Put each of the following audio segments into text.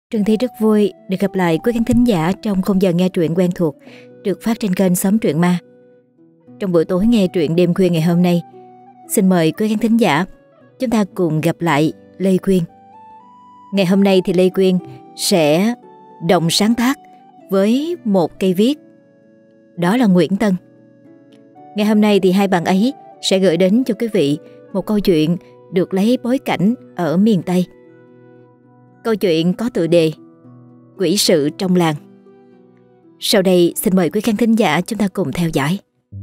Trân Thi rất vui được gặp lại quý khán thính giả trong khung giờ nghe truyện quen thuộc được phát trên kênh Xóm Truyện Ma. Trong buổi tối nghe truyện đêm khuya ngày hôm nay, xin mời quý khán thính giả chúng ta cùng gặp lại Lê Quyên. Ngày hôm nay thì Lê Quyên sẽ đồng sáng tác với một cây viết, đó là Nguyễn Tân. Ngày hôm nay thì hai bạn ấy sẽ gửi đến cho quý vị một câu chuyện được lấy bối cảnh ở miền Tây. Câu chuyện có tựa đề Quỷ sự trong làng. Sau đây xin mời quý khán thính giả chúng ta cùng theo dõi.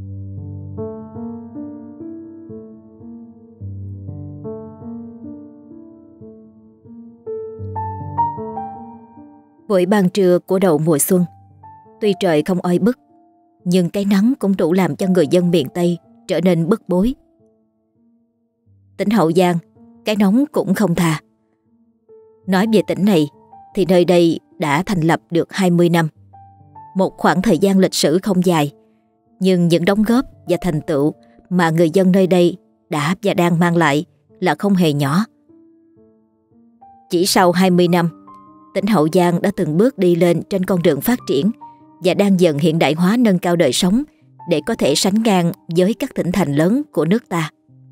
Buổi ban trưa của đầu mùa xuân, tuy trời không oi bức, nhưng cái nắng cũng đủ làm cho người dân miền Tây trở nên bức bối. Tỉnh Hậu Giang, cái nóng cũng không tha. Nói về tỉnh này thì nơi đây đã thành lập được 20 năm. Một khoảng thời gian lịch sử không dài, nhưng những đóng góp và thành tựu mà người dân nơi đây đã và đang mang lại là không hề nhỏ. Chỉ sau 20 năm, tỉnh Hậu Giang đã từng bước đi lên trên con đường phát triển và đang dần hiện đại hóa, nâng cao đời sống để có thể sánh ngang với các tỉnh thành lớn của nước ta.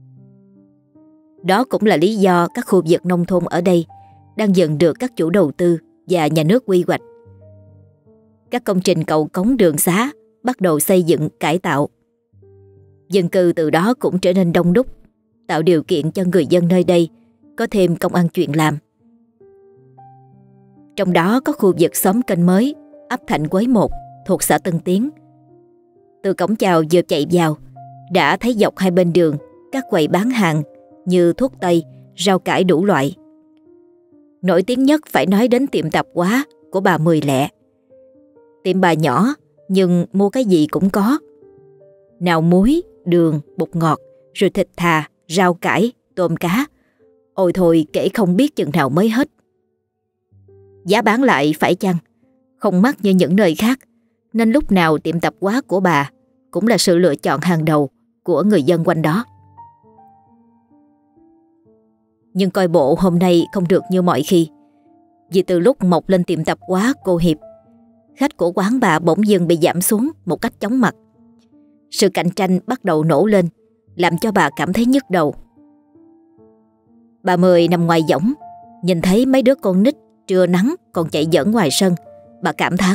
Đó cũng là lý do các khu vực nông thôn ở đây đang dần được các chủ đầu tư và nhà nước quy hoạch. Các công trình cầu cống đường xá bắt đầu xây dựng cải tạo. Dân cư từ đó cũng trở nên đông đúc, tạo điều kiện cho người dân nơi đây có thêm công ăn chuyện làm. Trong đó có khu vực xóm Kênh Mới, ấp Thạnh Quới 1 thuộc xã Tân Tiến. Từ cổng chào vừa chạy vào, đã thấy dọc hai bên đường các quầy bán hàng như thuốc tây, rau cải đủ loại. Nổi tiếng nhất phải nói đến tiệm tạp hóa của bà Mười Lẹ. Tiệm bà nhỏ nhưng mua cái gì cũng có. Nào muối, đường, bột ngọt, rồi thịt thà, rau cải, tôm cá. Ôi thôi kể không biết chừng nào mới hết. Giá bán lại phải chăng không mắc như những nơi khác, nên lúc nào tiệm tạp hóa của bà cũng là sự lựa chọn hàng đầu của người dân quanh đó. Nhưng coi bộ hôm nay không được như mọi khi, vì từ lúc mọc lên tiệm tạp hóa cô Hiệp, khách của quán bà bỗng dưng bị giảm xuống một cách chóng mặt. Sự cạnh tranh bắt đầu nổ lên, làm cho bà cảm thấy nhức đầu. Bà Mười nằm ngoài võng, nhìn thấy mấy đứa con nít trưa nắng còn chạy giỡn ngoài sân, bà cảm thán: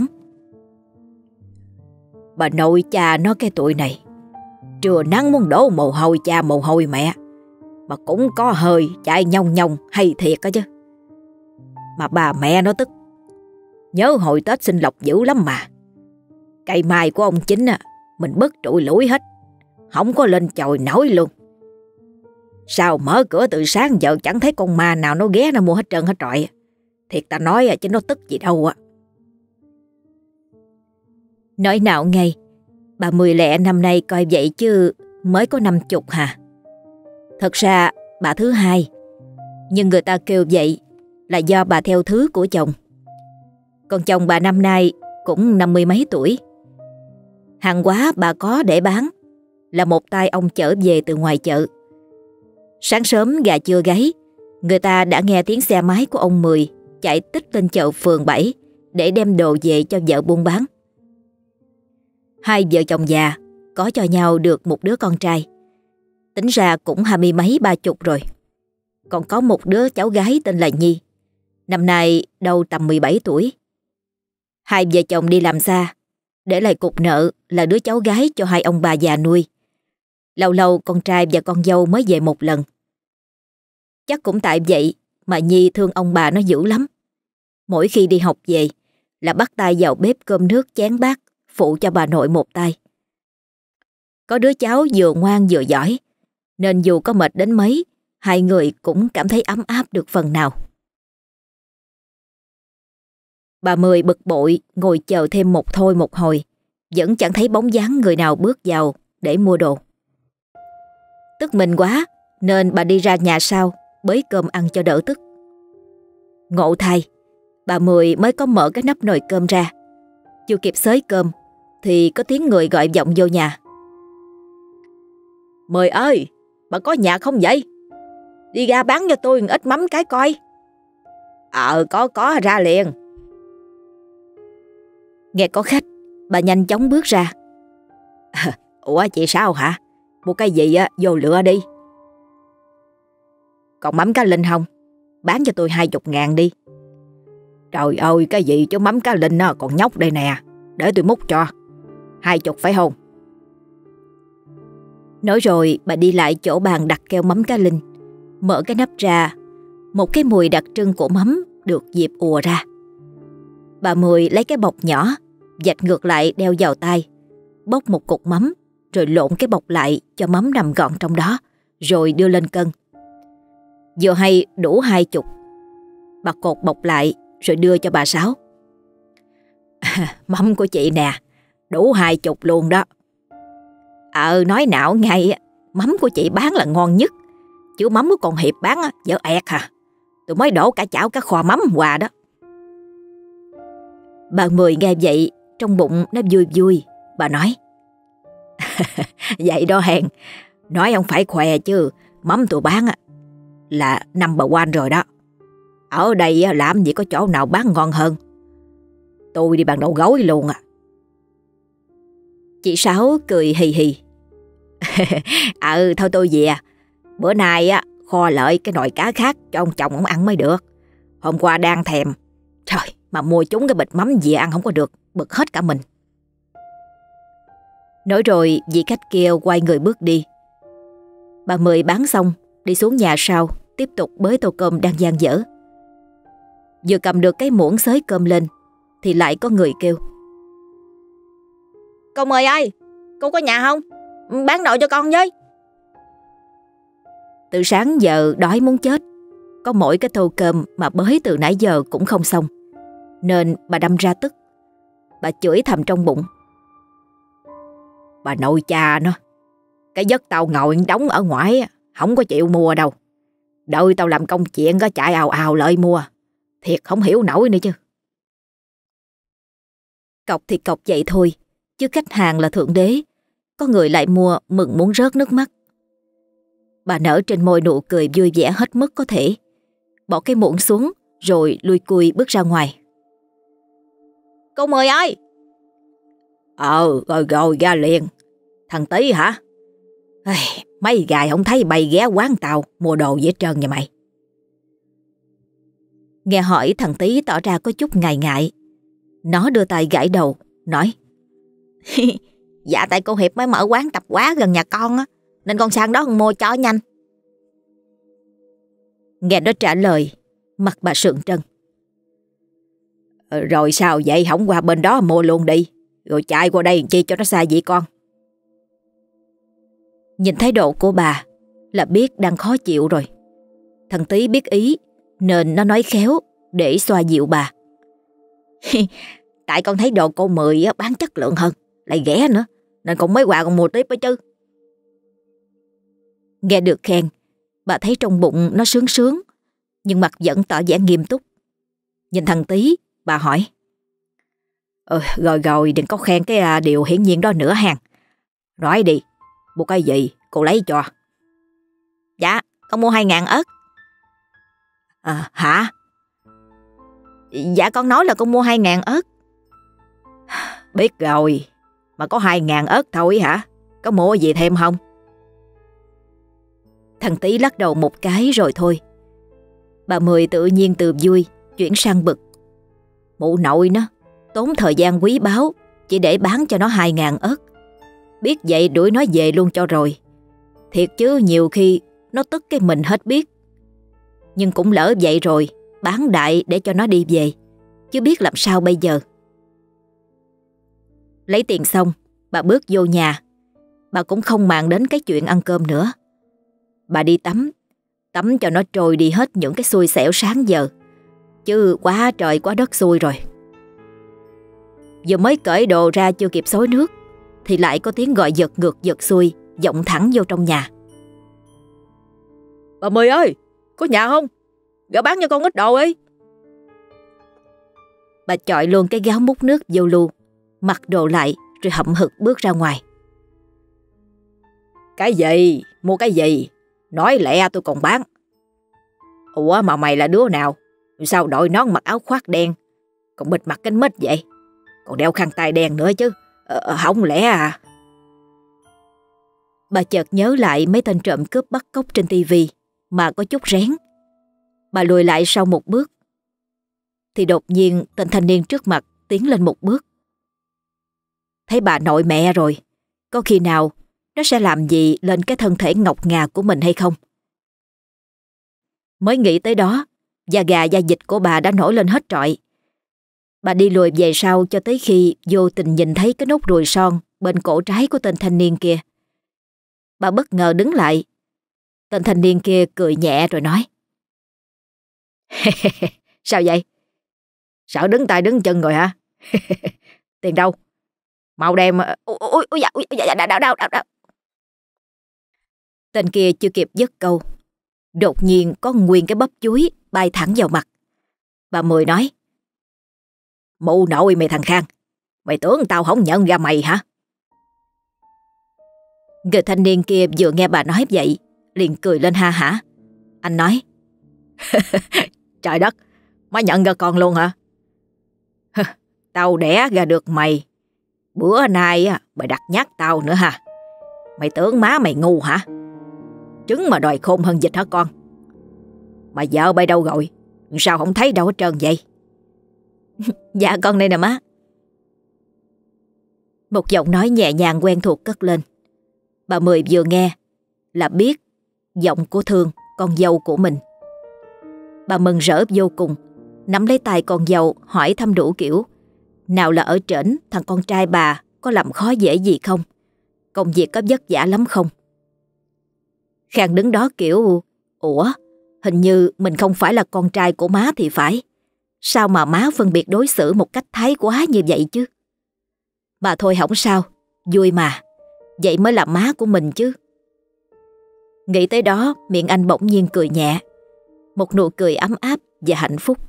bà nội cha nó cái tuổi này, trưa nắng muốn đổ mồ hôi cha mồ hôi mẹ, mà cũng có hơi chạy nhông nhông hay thiệt á chứ. Mà bà mẹ nó tức. Nhớ hồi Tết xin lộc dữ lắm mà. Cây mai của ông Chính mình bứt trụi lủi hết, không có lên chồi nổi luôn. Sao mở cửa từ sáng giờ chẳng thấy con ma nào nó ghé nó mua hết trơn hết trọi. Thiệt ta nói chứ nó tức gì đâu á. Nói nào ngay, bà Mười Lẹ năm nay coi vậy chứ mới có 50 hà. Thật ra bà thứ hai, nhưng người ta kêu vậy là do bà theo thứ của chồng. Còn chồng bà năm nay cũng 50 mấy tuổi. Hàng hóa bà có để bán là một tay ông chở về từ ngoài chợ. Sáng sớm gà chưa gáy, người ta đã nghe tiếng xe máy của ông Mười chạy tích lên chợ phường 7 để đem đồ về cho vợ buôn bán. Hai vợ chồng già có cho nhau được một đứa con trai, tính ra cũng 20 mấy 30 rồi. Còn có một đứa cháu gái tên là Nhi, năm nay đâu tầm 17 tuổi. Hai vợ chồng đi làm xa, để lại cục nợ là đứa cháu gái cho hai ông bà già nuôi. Lâu lâu con trai và con dâu mới về một lần. Chắc cũng tại vậy mà Nhi thương ông bà nó dữ lắm. Mỗi khi đi học về là bắt tay vào bếp cơm nước chén bát, phụ cho bà nội một tay. Có đứa cháu vừa ngoan vừa giỏi, nên dù có mệt đến mấy, hai người cũng cảm thấy ấm áp được phần nào. Bà Mười bực bội ngồi chờ thêm một thôi một hồi, vẫn chẳng thấy bóng dáng người nào bước vào để mua đồ. Tức mình quá nên bà đi ra nhà sau bới cơm ăn cho đỡ tức. Ngộ thay, bà Mười mới có mở cái nắp nồi cơm ra, chưa kịp xới cơm thì có tiếng người gọi vọng vô nhà: Mười ơi, bà có nhà không vậy? Đi ra bán cho tôi một ít mắm cái coi. Có ra liền. Nghe có khách, bà nhanh chóng bước ra. Ủa chị sao hả? Mua cái gì á vô lựa đi. Còn mắm cá linh không? Bán cho tôi 20.000 đi. Trời ơi, cái gì chứ mắm cá linh á, còn nhóc đây nè. Để tôi múc cho. 20 phải không? Nói rồi bà đi lại chỗ bàn đặt keo mắm cá linh, mở cái nắp ra. Một cái mùi đặc trưng của mắm được dịp ùa ra. Bà Mười lấy cái bọc nhỏ, vạch ngược lại đeo vào tay, bóc một cục mắm rồi lộn cái bọc lại cho mắm nằm gọn trong đó, rồi đưa lên cân. Vừa hay đủ 20, bà cột bọc lại rồi đưa cho bà Sáu. Mắm của chị nè, đủ 20 luôn đó. Nói não ngay, mắm của chị bán là ngon nhất, chứ mắm của con Hiệp bán dở ẹt hả? Tôi mới đổ cả chảo cá kho mắm quà đó. Bà Mười nghe vậy, trong bụng nó vui vui. Bà nói: Vậy đó hèn, nói không phải khoe chứ mắm tôi bán là number one rồi đó. Ở đây làm gì có chỗ nào bán ngon hơn. Tôi đi bằng đầu gối luôn à. Chị Sáu cười hì hì. Thôi tôi về. Bữa nay kho lợi cái nồi cá khác cho ông chồng ông ăn mới được. Hôm qua đang thèm. Trời, mà mua chúng cái bịch mắm về ăn không có được, bực hết cả mình. Nói rồi vị khách kia quay người bước đi. Bà Mười bán xong đi xuống nhà sau, tiếp tục bới tô cơm đang dang dở. Vừa cầm được cái muỗng xới cơm lên thì lại có người kêu: Cô Mười ơi, cô có nhà không? Bán đồ cho con với. Từ sáng giờ đói muốn chết, có mỗi cái tô cơm mà bới từ nãy giờ cũng không xong, nên bà đâm ra tức. Bà chửi thầm trong bụng: Bà nội cha nó, cái giấc tao ngồi đóng ở ngoài không có chịu mua đâu. Đợi tao làm công chuyện có chạy ào ào lợi mua. Thiệt không hiểu nổi nữa chứ. Cọc thì cọc vậy thôi, chứ khách hàng là thượng đế. Có người lại mua mừng muốn rớt nước mắt. Bà nở trên môi nụ cười vui vẻ hết mức có thể, bỏ cái muỗng xuống rồi lui cui bước ra ngoài. Cô Mười ơi! Rồi ra liền. Thằng Tí hả? Mấy gài không thấy bay ghé quán tao mua đồ gì hết trơn vậy mày. Nghe hỏi thằng Tí tỏ ra có chút ngại ngại. Nó đưa tay gãi đầu, nói: Dạ tại cô Hiệp mới mở quán tạp hóa gần nhà con á, nên con sang đó con mua cho nhanh. Nghe nó trả lời, mặt bà sượng trân. Rồi sao vậy, không qua bên đó mua luôn đi, rồi chạy qua đây chi cho nó xa vậy con. Nhìn thái độ của bà là biết đang khó chịu rồi. Thằng Tí biết ý nên nó nói khéo để xoa dịu bà. Tại con thấy đồ cô Mười bán chất lượng hơn, lại rẻ nữa, nên con mới qua con mua tiếp ấy chứ. Nghe được khen, bà thấy trong bụng nó sướng sướng, nhưng mặt vẫn tỏ vẻ nghiêm túc. Nhìn thằng Tí, bà hỏi: Rồi đừng có khen cái điều hiển nhiên đó nữa hàng. Nói đi, mua cái gì cô lấy cho. Dạ con mua 2.000 ớt. Hả? Dạ con nói là con mua 2.000 ớt. Biết rồi, mà có 2.000 ớt thôi hả? Có mua gì thêm không? Thằng Tí lắc đầu một cái rồi thôi. Bà Mười tự nhiên từ vui chuyển sang bực. Mụ nội nó tốn thời gian quý báu chỉ để bán cho nó 2.000 ớt. Biết vậy đuổi nó về luôn cho rồi. Thiệt chứ nhiều khi nó tức cái mình hết biết. Nhưng cũng lỡ vậy rồi, bán đại để cho nó đi về, chứ biết làm sao bây giờ. Lấy tiền xong, bà bước vô nhà. Bà cũng không màng đến cái chuyện ăn cơm nữa. Bà đi tắm cho nó trôi đi hết những cái xui xẻo sáng giờ. Chứ quá trời quá đất xui rồi. Vừa mới cởi đồ ra chưa kịp xối nước thì lại có tiếng gọi giật ngược giật xuôi vọng thẳng vô trong nhà. Bà Mười ơi, có nhà không? Gỡ bán cho con ít đồ ấy. Bà chọi luôn cái gáo múc nước vô lu, mặc đồ lại rồi hậm hực bước ra ngoài. Cái gì? Mua cái gì? Nói lẹ tôi còn bán. Ủa mà mày là đứa nào? Sao đội nón mặc áo khoác đen, còn bịt mặt kính mít vậy? Còn đeo khăn tay đen nữa chứ. Không lẽ à? Bà chợt nhớ lại mấy tên trộm cướp bắt cóc trên tivi mà có chút rén. Bà lùi lại sau một bước. Thì đột nhiên tên thanh niên trước mặt tiến lên một bước. Thấy bà nội mẹ rồi, có khi nào nó sẽ làm gì lên cái thân thể ngọc ngà của mình hay không? Mới nghĩ tới đó, da gà da vịt của bà đã nổi lên hết trọi. Bà đi lùi về sau cho tới khi vô tình nhìn thấy cái nốt ruồi son bên cổ trái của tên thanh niên kia. Bà bất ngờ đứng lại. Tên thanh niên kia cười nhẹ rồi nói: Sao vậy? Sợ đứng tay đứng chân rồi hả? Tiền đâu? Mau đem. Ôi đau. Tên kia chưa kịp dứt câu, đột nhiên có nguyên cái bắp chuối bay thẳng vào mặt. Bà Mười nói: Mụ nội mày thằng Khang, mày tưởng tao không nhận ra mày hả? Người thanh niên kia vừa nghe bà nói vậy liền cười lên ha hả. Anh nói: Trời đất, má nhận ra con luôn hả? Tao đẻ ra được mày, bữa nay mày đặt nhát tao nữa hả? Mày tưởng má mày ngu hả? Trứng mà đòi khôn hơn vịt hả con? Mà vợ bay đâu rồi? Sao không thấy đâu hết trơn vậy? Dạ con đây nè má. Một giọng nói nhẹ nhàng quen thuộc cất lên. Bà Mười vừa nghe là biết giọng của Thương, con dâu của mình. Bà mừng rỡ vô cùng, nắm lấy tay con dâu hỏi thăm đủ kiểu. Nào là ở trển thằng con trai bà có làm khó dễ gì không? Công việc có vất vả lắm không? Khang đứng đó kiểu: Ủa, hình như mình không phải là con trai của má thì phải. Sao mà má phân biệt đối xử một cách thái quá như vậy chứ? Mà thôi không sao, vui mà. Vậy mới là má của mình chứ. Nghĩ tới đó, miệng anh bỗng nhiên cười nhẹ. Một nụ cười ấm áp và hạnh phúc.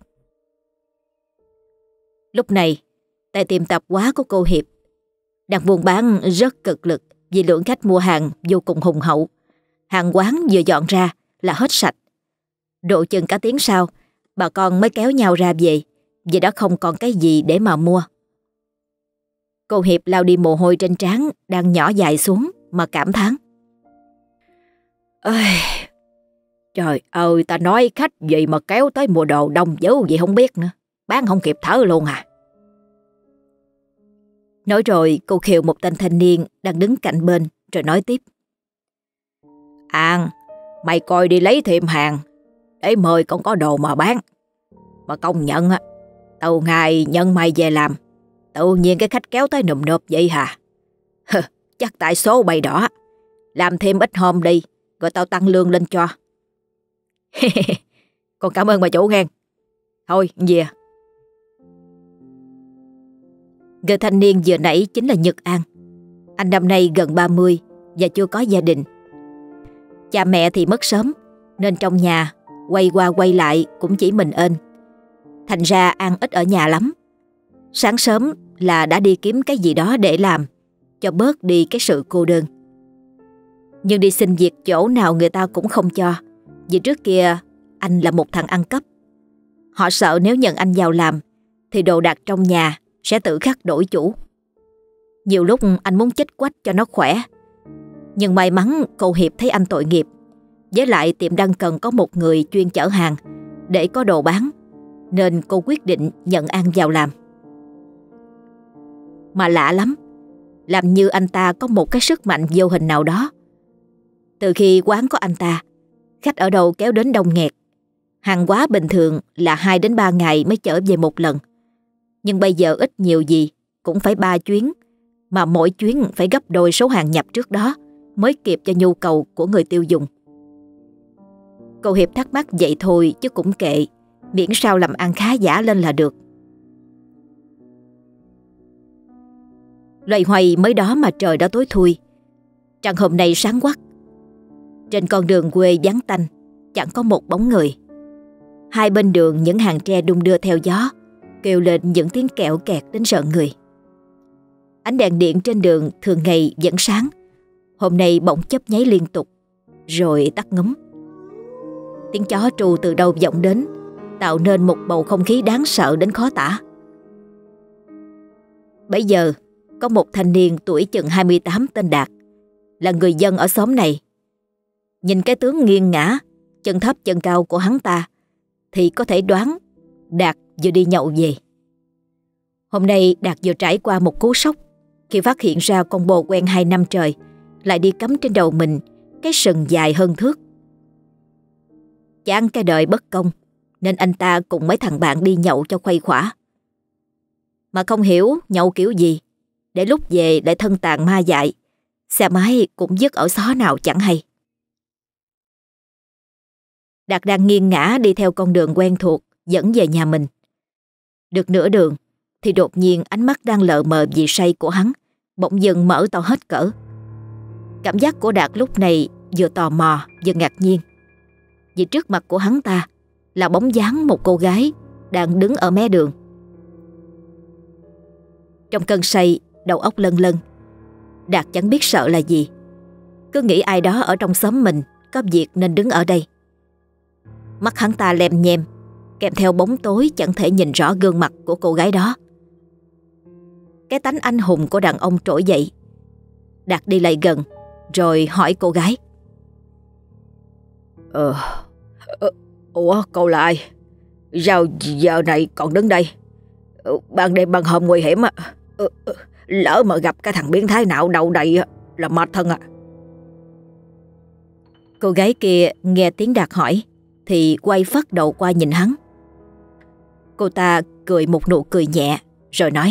Lúc này, tại tiệm tạp hóa của cô Hiệp đang buôn bán rất cực lực vì lượng khách mua hàng vô cùng hùng hậu. Hàng quán vừa dọn ra là hết sạch. Độ chừng cả tiếng sau, bà con mới kéo nhau ra về, vì đã không còn cái gì để mà mua. Cô Hiệp lau đi mồ hôi trên trán đang nhỏ dài xuống mà cảm thán: Trời ơi, ta nói khách gì mà kéo tới mùa đồ đông dữ vậy không biết nữa. Bán không kịp thở luôn à. Nói rồi cô khều một tên thanh niên đang đứng cạnh bên rồi nói tiếp: An, mày coi đi lấy thêm hàng để mời còn có đồ mà bán. Mà công nhận á, từ ngày nhận mày về làm, tự nhiên cái khách kéo tới nùm nộp vậy hả? Chắc tại số bày đỏ. Làm thêm ít hôm đi, rồi tao tăng lương lên cho. Con cảm ơn bà chủ nghe. Thôi, về. Người thanh niên vừa nãy chính là Nhật An. Anh năm nay gần 30 và chưa có gia đình. Cha mẹ thì mất sớm, nên trong nhà quay qua quay lại cũng chỉ mình ên. Thành ra An ít ở nhà lắm. Sáng sớm là đã đi kiếm cái gì đó để làm, cho bớt đi cái sự cô đơn. Nhưng đi xin việc chỗ nào người ta cũng không cho, vì trước kia anh là một thằng ăn cắp. Họ sợ nếu nhận anh vào làm thì đồ đạc trong nhà sẽ tự khắc đổi chủ. Nhiều lúc anh muốn chích quách cho nó khỏe, nhưng may mắn cô Hiệp thấy anh tội nghiệp. Với lại tiệm đang cần có một người chuyên chở hàng để có đồ bán, nên cô quyết định nhận An vào làm. Mà lạ lắm, làm như anh ta có một cái sức mạnh vô hình nào đó. Từ khi quán có anh ta, khách ở đâu kéo đến đông nghẹt. Hàng hóa bình thường là 2 đến 3 ngày mới chở về một lần, nhưng bây giờ ít nhiều gì cũng phải 3 chuyến, mà mỗi chuyến phải gấp đôi số hàng nhập trước đó mới kịp cho nhu cầu của người tiêu dùng. Cô Hiệp thắc mắc vậy thôi chứ cũng kệ, miễn sao làm ăn khá giả lên là được. Loay hoay mới đó mà trời đã tối thui. Trăng hôm nay sáng quắc. Trên con đường quê vắng tanh, chẳng có một bóng người. Hai bên đường những hàng tre đung đưa theo gió, kêu lên những tiếng kẹo kẹt đến rợn người. Ánh đèn điện trên đường thường ngày vẫn sáng, hôm nay bỗng chớp nháy liên tục, rồi tắt ngúm. Tiếng chó trù từ đâu vọng đến, tạo nên một bầu không khí đáng sợ đến khó tả. Bấy giờ, có một thanh niên tuổi chừng 28 tên Đạt, là người dân ở xóm này. Nhìn cái tướng nghiêng ngã, chân thấp chân cao của hắn ta thì có thể đoán Đạt vừa đi nhậu về. Hôm nay Đạt vừa trải qua một cú sốc khi phát hiện ra con bồ quen 2 năm trời lại đi cắm trên đầu mình cái sừng dài hơn thước. Chán cái đời bất công nên anh ta cùng mấy thằng bạn đi nhậu cho khuây khỏa. Mà không hiểu nhậu kiểu gì, để lúc về lại thân tàn ma dại, xe máy cũng dứt ở xó nào chẳng hay. Đạt đang nghiêng ngã đi theo con đường quen thuộc dẫn về nhà mình. Được nửa đường thì đột nhiên ánh mắt đang lờ mờ vì say của hắn bỗng dưng mở to hết cỡ. Cảm giác của Đạt lúc này vừa tò mò vừa ngạc nhiên, vì trước mặt của hắn ta là bóng dáng một cô gái đang đứng ở mé đường. Trong cơn say, đầu óc lân lân, Đạt chẳng biết sợ là gì, cứ nghĩ ai đó ở trong xóm mình có việc nên đứng ở đây. Mắt hắn ta lem nhem, kèm theo bóng tối chẳng thể nhìn rõ gương mặt của cô gái đó. Cái tánh anh hùng của đàn ông trỗi dậy. Đạt đi lại gần rồi hỏi cô gái: Ủa cậu là ai? Sao giờ này còn đứng đây? Ban đêm ban hôm nguy hiểm á. Lỡ mà gặp cái thằng biến thái nào đầu đầy là mệt thân à. Cô gái kia nghe tiếng Đạt hỏi thì quay phắt đầu qua nhìn hắn. Cô ta cười một nụ cười nhẹ rồi nói: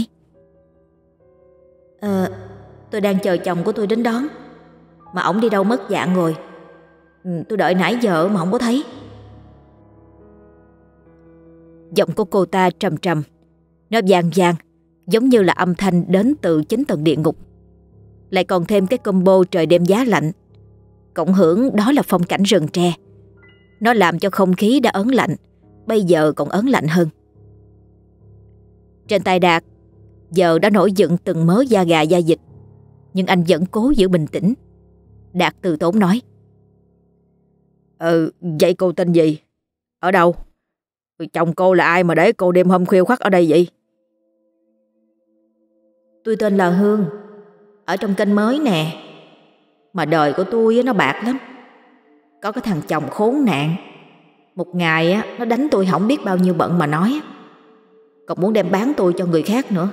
Tôi đang chờ chồng của tôi đến đón, mà ổng đi đâu mất dạng rồi. Tôi đợi nãy giờ mà không có thấy. Giọng của cô ta trầm trầm, nó vang vang giống như là âm thanh đến từ chính tầng địa ngục. Lại còn thêm cái combo trời đêm giá lạnh, cộng hưởng đó là phong cảnh rừng tre. Nó làm cho không khí đã ớn lạnh, bây giờ còn ớn lạnh hơn. Trên tay Đạt giờ đã nổi dựng từng mớ da gà da vịt, nhưng anh vẫn cố giữ bình tĩnh. Đạt từ tốn nói: Vậy cô tên gì? Ở đâu? Chồng cô là ai mà để cô đêm hôm khuya khoắt ở đây vậy? Tôi tên là Hương, ở trong kênh mới nè. Mà đời của tôi nó bạc lắm. Có cái thằng chồng khốn nạn, một ngày nó đánh tôi không biết bao nhiêu bận mà nói, còn muốn đem bán tôi cho người khác nữa.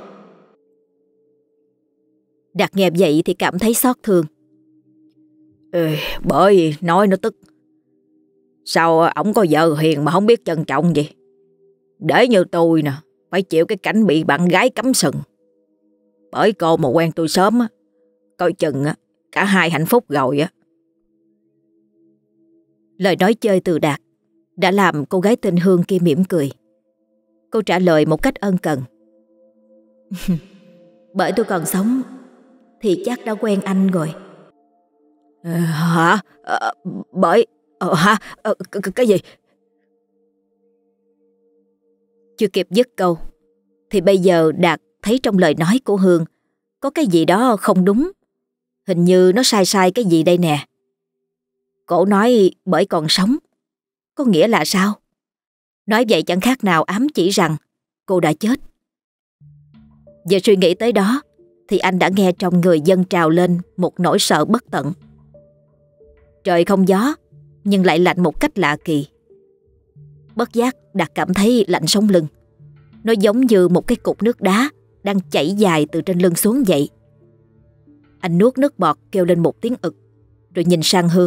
Đạt nghe vậy thì cảm thấy xót thương. Bởi vì nói nó tức. Sao ổng có vợ hiền mà không biết trân trọng vậy? Để như tôi nè, phải chịu cái cảnh bị bạn gái cắm sừng. Bởi cô mà quen tôi sớm á, coi chừng cả hai hạnh phúc rồi á. Lời nói chơi từ Đạt đã làm cô gái tên Hương kia mỉm cười. Cô trả lời một cách ân cần: Bởi tôi còn sống thì chắc đã quen anh rồi. Hả? Cái gì? Chưa kịp dứt câu thì bây giờ Đạt thấy trong lời nói của Hương có cái gì đó không đúng. Hình như nó sai sai cái gì đây nè. Cổ nói bởi còn sống, có nghĩa là sao? Nói vậy chẳng khác nào ám chỉ rằng cô đã chết. Giờ suy nghĩ tới đó thì anh đã nghe trong người dâng trào lên một nỗi sợ bất tận. Trời không gió nhưng lại lạnh một cách lạ kỳ. Bất giác Đạt cảm thấy lạnh sống lưng. Nó giống như một cái cục nước đá đang chảy dài từ trên lưng xuống vậy. Anh nuốt nước bọt kêu lên một tiếng ực, rồi nhìn sang Hương.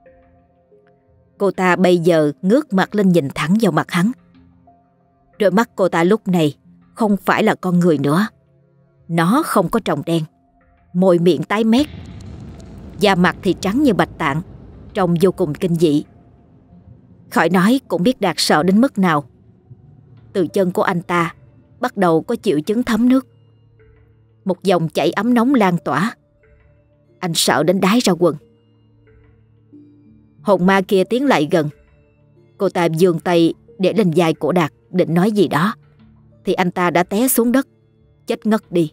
Cô ta bây giờ ngước mặt lên nhìn thẳng vào mặt hắn. Đôi mắt cô ta lúc này không phải là con người nữa. Nó không có tròng đen, môi miệng tái mét, da mặt thì trắng như bạch tạng, trông vô cùng kinh dị. Khỏi nói cũng biết Đạt sợ đến mức nào. Từ chân của anh ta bắt đầu có triệu chứng thấm nước. Một dòng chảy ấm nóng lan tỏa. Anh sợ đến đái ra quần. Hồn ma kia tiến lại gần. Cô ta giương tay để lên vai của Đạt định nói gì đó, thì anh ta đã té xuống đất, chết ngất đi.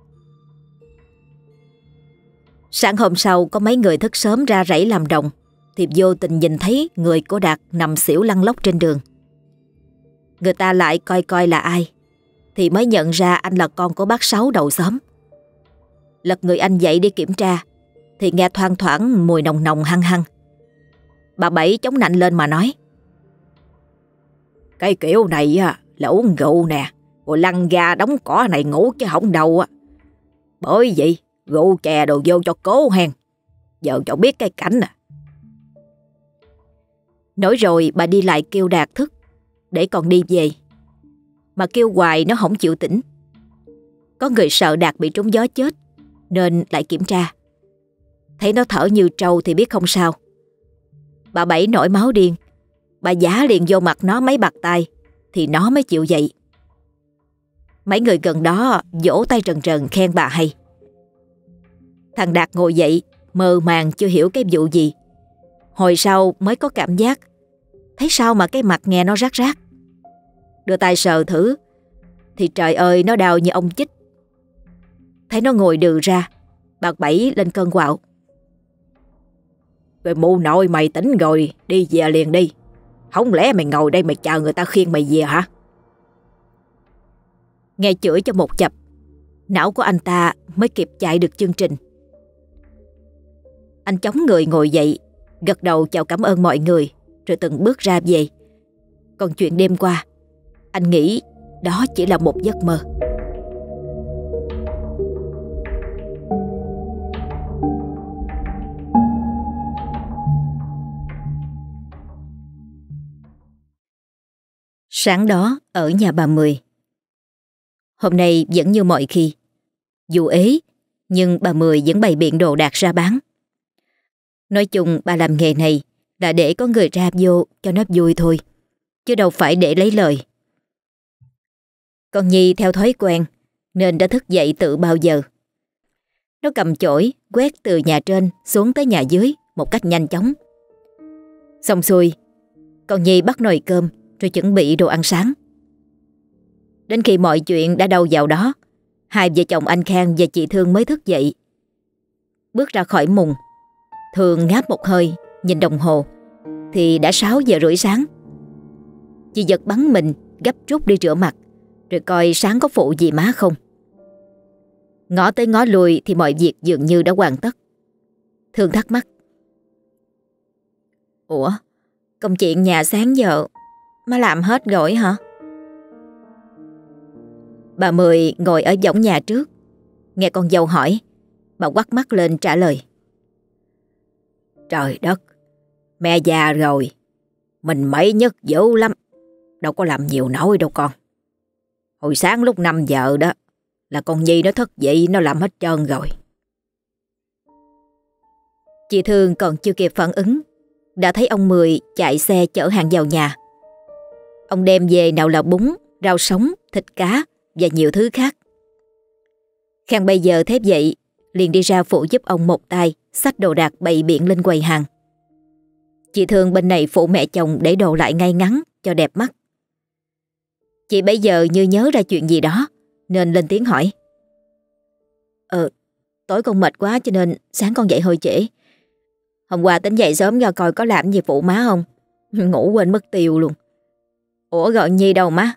Sáng hôm sau có mấy người thức sớm ra rẫy làm đồng, thì vô tình nhìn thấy người của Đạt nằm xỉu lăn lóc trên đường. Người ta lại coi coi là ai thì mới nhận ra anh là con của bác Sáu đầu xóm. Lật người anh dậy đi kiểm tra thì nghe thoang thoảng mùi nồng nồng hăng hăng. Bà Bảy chống nạnh lên mà nói: Cái kiểu này là uống rượu nè, rồi lăn ga đóng cỏ này ngủ chứ không đâu á. Bởi vậy rượu chè đồ vô cho cố hen. Giờ cho biết cái cảnh nè. Nói rồi bà đi lại kêu Đạt thức để còn đi về. Mà kêu hoài nó không chịu tỉnh. Có người sợ Đạt bị trúng gió chết nên lại kiểm tra. Thấy nó thở như trâu thì biết không sao. Bà Bảy nổi máu điên. Bà giã liền vô mặt nó mấy bạt tay thì nó mới chịu dậy. Mấy người gần đó vỗ tay rần rần khen bà hay. Thằng Đạt ngồi dậy mơ màng chưa hiểu cái vụ gì. Hồi sau mới có cảm giác thấy sao mà cái mặt nghe nó rát rát. Đưa tay sờ thử thì trời ơi nó đau như ông chích. Thấy nó ngồi đừ ra, bà Bảy lên cơn quạo: Rồi mụ nội mày tỉnh rồi, đi về liền đi. Không lẽ mày ngồi đây mày chờ người ta khiêng mày về hả? Nghe chửi cho một chập, não của anh ta mới kịp chạy được chương trình. Anh chống người ngồi dậy, gật đầu chào cảm ơn mọi người, rồi từng bước ra về. Còn chuyện đêm qua, anh nghĩ đó chỉ là một giấc mơ. Sáng đó ở nhà bà Mười. Hôm nay vẫn như mọi khi. Dù ế, nhưng bà Mười vẫn bày biện đồ đạc ra bán. Nói chung bà làm nghề này là để có người ra vô cho nó vui thôi, chứ đâu phải để lấy lời. Con Nhi theo thói quen nên đã thức dậy từ bao giờ. Nó cầm chổi quét từ nhà trên xuống tới nhà dưới một cách nhanh chóng. Xong xuôi, con Nhi bắt nồi cơm rồi chuẩn bị đồ ăn sáng. Đến khi mọi chuyện đã đâu vào đó, hai vợ chồng anh Khang và chị Thương mới thức dậy. Bước ra khỏi mùng, Thương ngáp một hơi, nhìn đồng hồ thì đã 6:30 sáng. Chị giật bắn mình gấp rút đi rửa mặt, rồi coi sáng có phụ gì má không. Ngó tới ngó lui thì mọi việc dường như đã hoàn tất. Thương thắc mắc: Ủa, công chuyện nhà sáng giờ má làm hết rồi hả? Bà Mười ngồi ở võng nhà trước, nghe con dâu hỏi, bà quắt mắt lên trả lời: Trời đất, mẹ già rồi, mình mấy nhất dữ lắm, đâu có làm nhiều nổi đâu con. Hồi sáng lúc 5 giờ đó là con Nhi nó thức dậy, nó làm hết trơn rồi. Chị Thương còn chưa kịp phản ứng, đã thấy ông Mười chạy xe chở hàng vào nhà. Ông đem về nào là bún, rau sống, thịt cá và nhiều thứ khác. Khang bây giờ thấy vậy liền đi ra phụ giúp ông một tay xách đồ đạc bày biện lên quầy hàng. Chị Thương bên này phụ mẹ chồng để đồ lại ngay ngắn cho đẹp mắt. Chị bây giờ như nhớ ra chuyện gì đó nên lên tiếng hỏi: Tối con mệt quá cho nên sáng con dậy hơi trễ. Hôm qua tính dậy sớm ra coi có làm gì phụ má không. Ngủ quên mất tiêu luôn. Ủa gọi Nhi đâu má?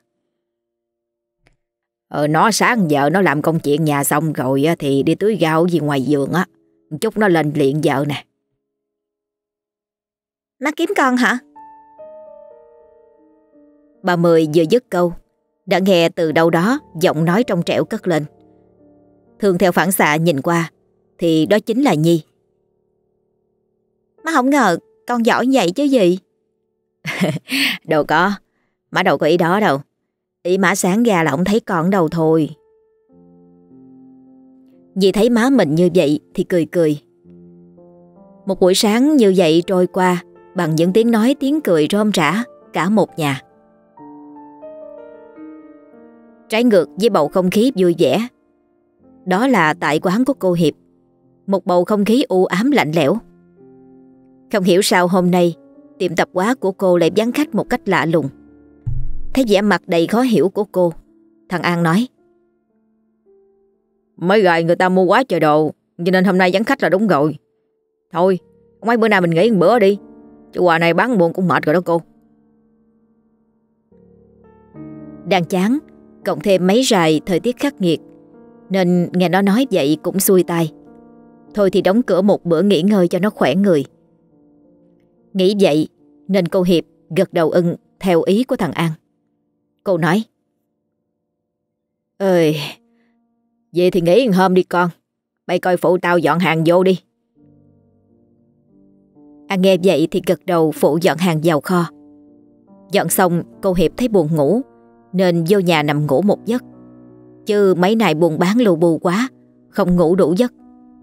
Nó sáng giờ nó làm công chuyện nhà xong rồi thì đi tưới rau gì ngoài vườn á. Chút nó lên liền vợ nè. Má kiếm con hả? Bà Mười vừa dứt câu đã nghe từ đâu đó giọng nói trong trẻo cất lên. Thường theo phản xạ nhìn qua thì đó chính là Nhi. Má không ngờ con giỏi vậy chứ gì. Đâu có, má đâu có ý đó đâu. Ý má sáng ra là không thấy con đâu thôi. Nhi thấy má mình như vậy thì cười cười. Một buổi sáng như vậy trôi qua bằng những tiếng nói tiếng cười rôm rả cả một nhà. Trái ngược với bầu không khí vui vẻ, đó là tại quán của cô Hiệp, một bầu không khí u ám lạnh lẽo. Không hiểu sao hôm nay tiệm tạp hóa của cô lại vắng khách một cách lạ lùng. Thấy vẻ mặt đầy khó hiểu của cô, thằng An nói: Mới gọi người ta mua quá trời đồ, cho nên hôm nay vắng khách là đúng rồi. Thôi, mấy bữa nay mình nghỉ một bữa đi, Chứ quà này bán buồn cũng mệt rồi đó cô. Đang chán, cộng thêm mấy rày thời tiết khắc nghiệt, nên nghe nó nói vậy cũng xuôi tai. Thôi thì đóng cửa một bữa nghỉ ngơi cho nó khỏe người. Nghĩ vậy nên cô Hiệp gật đầu ưng theo ý của thằng An. Cô nói: Ơi, vậy thì nghỉ hôm đi con. Mày coi phụ tao dọn hàng vô đi. An nghe vậy thì gật đầu phụ dọn hàng vào kho. Dọn xong cô Hiệp thấy buồn ngủ nên vô nhà nằm ngủ một giấc. Chứ mấy ngày buôn bán lu bu quá, không ngủ đủ giấc.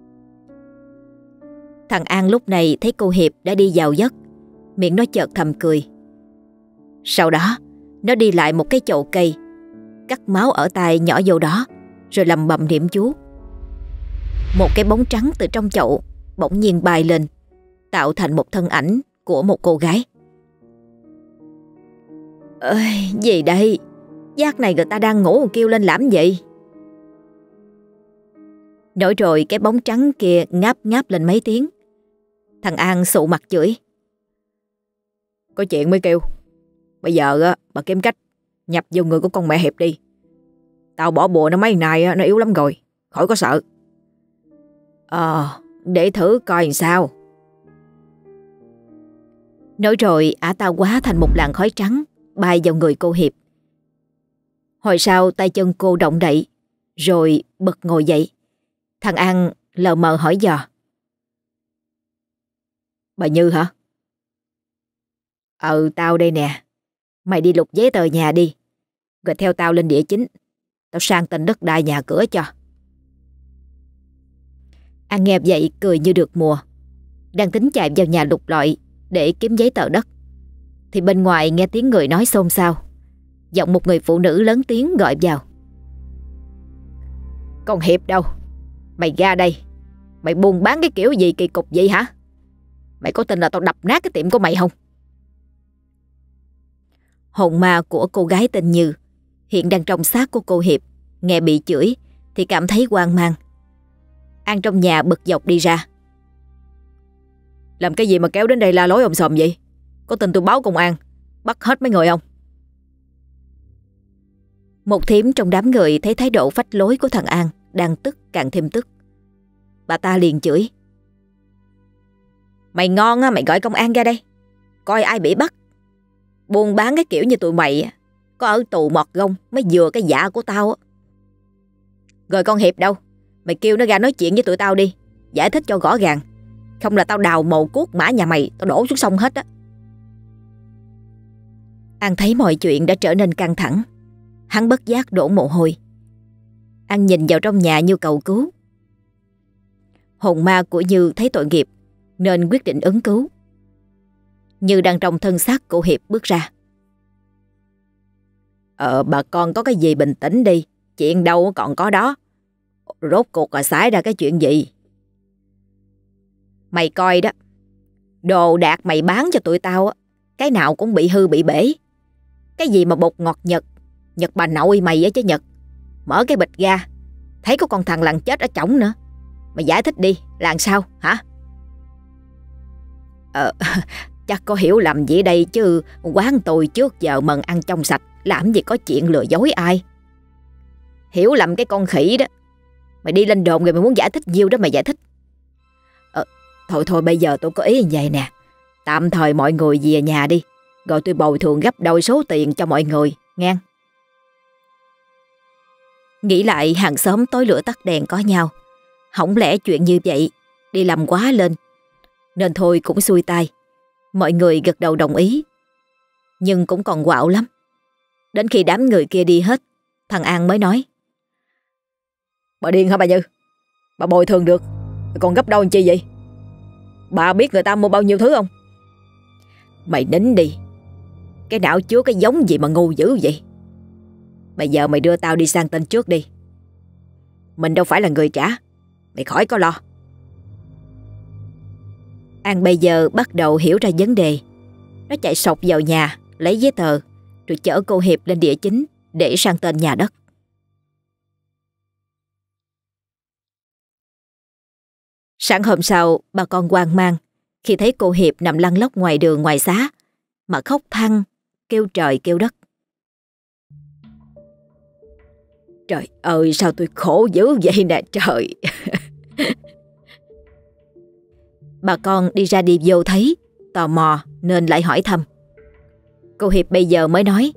Thằng An lúc này thấy cô Hiệp đã đi vào giấc, miệng nó chợt thầm cười. Sau đó nó đi lại một cái chậu cây, cắt máu ở tay nhỏ vô đó, rồi lầm bầm niệm chú. Một cái bóng trắng từ trong chậu bỗng nhiên bay lên, tạo thành một thân ảnh của một cô gái. Ơi, gì đây? Giác này người ta đang ngủ kêu lên làm gì? Nói rồi cái bóng trắng kia ngáp ngáp lên mấy tiếng. Thằng An sụ mặt chửi: Có chuyện mới kêu. Bây giờ á, bà kiếm cách nhập vô người của con mẹ Hiệp đi. Tao bỏ bùa nó mấy ngày nó yếu lắm rồi, khỏi có sợ. Để thử coi làm sao. Nói rồi ả ta hóa thành một làn khói trắng bay vào người cô Hiệp. Hồi sau tay chân cô động đậy, rồi bật ngồi dậy. Thằng An lờ mờ hỏi dò: Bà Như hả? Tao đây nè. Mày đi lục giấy tờ nhà đi, rồi theo tao lên địa chính. Tao sang tên đất đai nhà cửa cho. An nghe vậy cười như được mùa. Đang tính chạy vào nhà lục lọi để kiếm giấy tờ đất, thì bên ngoài nghe tiếng người nói xôn xao. Giọng một người phụ nữ lớn tiếng gọi vào: Con Hiệp đâu? Mày ra đây. Mày buôn bán cái kiểu gì kỳ cục vậy hả? Mày có tin là tao đập nát cái tiệm của mày không? Hồn ma của cô gái tên Như hiện đang trong xác của cô Hiệp, nghe bị chửi thì cảm thấy hoang mang. An trong nhà bực dọc đi ra: Làm cái gì mà kéo đến đây la lối ồm sòm vậy? Có tin tôi báo công an bắt hết mấy người không? Một thím trong đám người thấy thái độ phách lối của thằng An đang tức càng thêm tức. Bà ta liền chửi: Mày ngon á, mày gọi công an ra đây, coi ai bị bắt. Buôn bán cái kiểu như tụi mày có ở tù mọt gông mới vừa cái dạ của tao á. Rồi con Hiệp đâu? Mày kêu nó ra nói chuyện với tụi tao đi, giải thích cho rõ ràng. Không là tao đào mồ cuốc mã nhà mày, tao đổ xuống sông hết á. An thấy mọi chuyện đã trở nên căng thẳng. Hắn bất giác đổ mồ hôi. An nhìn vào trong nhà như cầu cứu. Hồn ma của Như thấy tội nghiệp nên quyết định ứng cứu. Như đang trong thân xác của Hiệp bước ra. Bà con có cái gì bình tĩnh đi, chuyện đâu còn có đó. Rốt cuộc là xảy ra cái chuyện gì? Mày coi đó, đồ đạc mày bán cho tụi tao á, cái nào cũng bị hư bị bể. Cái gì mà bột ngọt Nhật, Nhật bà nội mày á chứ Nhật. Mở cái bịch ra, thấy có con thằng lằn chết ở trỏng nữa. Mày giải thích đi, làm sao hả? Chắc có hiểu lầm gì đây chứ. Quán tôi trước giờ mần ăn trong sạch, làm gì có chuyện lừa dối ai. Hiểu lầm cái con khỉ đó. Mày đi lên đồn rồi mày muốn giải thích nhiêu đó mày giải thích. Thôi bây giờ tôi có ý như vậy nè. Tạm thời mọi người về nhà đi, rồi tôi bồi thường gấp đôi số tiền cho mọi người, nghe. Nghĩ lại hàng xóm tối lửa tắt đèn có nhau, hổng lẽ chuyện như vậy đi làm quá lên. Nên thôi cũng xuôi tai. Mọi người gật đầu đồng ý. Nhưng cũng còn quạo lắm. Đến khi đám người kia đi hết, thằng An mới nói: Bà điên hả bà Như? Bà bồi thường được, còn gấp đôi chi vậy? Bà biết người ta mua bao nhiêu thứ không? Mày nín đi. Cái não chứa cái giống gì mà ngu dữ vậy? Bây giờ mày đưa tao đi sang tên trước đi. Mình đâu phải là người trả. Mày khỏi có lo. An bây giờ bắt đầu hiểu ra vấn đề. Nó chạy sộc vào nhà lấy giấy tờ, rồi chở cô Hiệp lên địa chính để sang tên nhà đất. Sáng hôm sau, bà con hoang mang khi thấy cô Hiệp nằm lăn lóc ngoài đường ngoài xá mà khóc than, kêu trời kêu đất. Trời ơi, sao tôi khổ dữ vậy nè trời. Bà con đi ra đi vô thấy, tò mò nên lại hỏi thăm. Cô Hiệp bây giờ mới nói: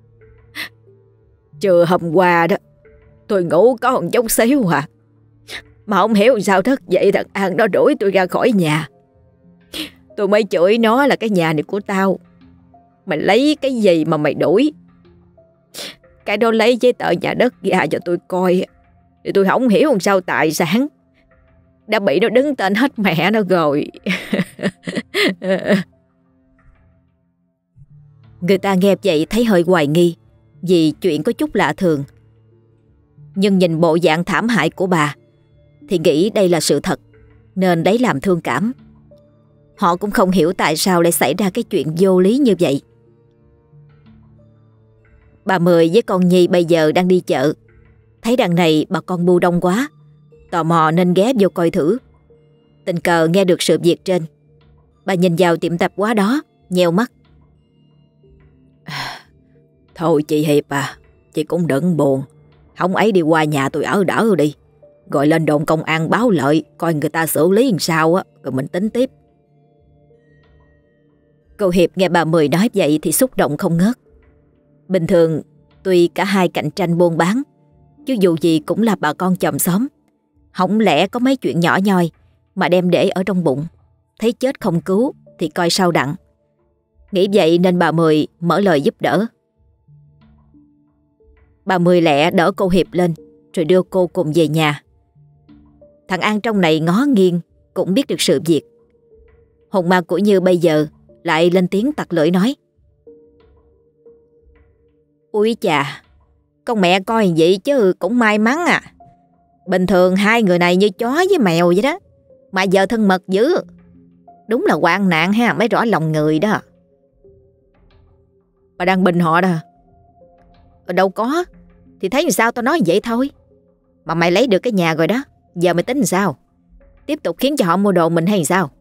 Trưa hôm qua đó, tôi ngủ có một chút xíu à, mà không hiểu sao thức dậy thằng An nó đuổi tôi ra khỏi nhà. Tôi mới chửi nó là cái nhà này của tao, mày lấy cái gì mà mày đuổi. Cái đó lấy giấy tờ nhà đất ra cho tôi coi, thì tôi không hiểu làm sao tài sản đã bị nó đứng tên hết mẹ nó rồi. Người ta nghe vậy thấy hơi hoài nghi, vì chuyện có chút lạ thường. Nhưng nhìn bộ dạng thảm hại của bà thì nghĩ đây là sự thật, nên lấy làm thương cảm. Họ cũng không hiểu tại sao lại xảy ra cái chuyện vô lý như vậy. Bà Mười với con Nhi bây giờ đang đi chợ. Thấy đằng này bà con bu đông quá, tò mò nên ghé vô coi thử. Tình cờ nghe được sự việc trên, bà nhìn vào tiệm tạp hóa đó, nheo mắt. Thôi chị Hiệp à, chị cũng đừng buồn. Không ấy đi qua nhà tôi ở đỡ đi, gọi lên đồn công an báo lợi, coi người ta xử lý làm sao á, rồi mình tính tiếp. Cô Hiệp nghe bà Mười nói vậy thì xúc động không ngớt. Bình thường tuy cả hai cạnh tranh buôn bán, chứ dù gì cũng là bà con chòm xóm. Hổng lẽ có mấy chuyện nhỏ nhoi mà đem để ở trong bụng, thấy chết không cứu thì coi sao đặng. Nghĩ vậy nên bà Mười mở lời giúp đỡ. Bà Mười lẹ đỡ cô Hiệp lên rồi đưa cô cùng về nhà. Thằng An trong này ngó nghiêng cũng biết được sự việc. Hồn ma của Như bây giờ lại lên tiếng tặc lưỡi nói: Ui chà, con mẹ coi vậy chứ cũng may mắn à. Bình thường hai người này như chó với mèo vậy đó, mà giờ thân mật dữ. Đúng là hoạn nạn ha, mới rõ lòng người đó. Bà đang bình họ đó hả? Đâu có, thì thấy làm sao tao nói vậy thôi. Mà mày lấy được cái nhà rồi đó, giờ mày tính làm sao? Tiếp tục khiến cho họ mua đồ mình hay sao?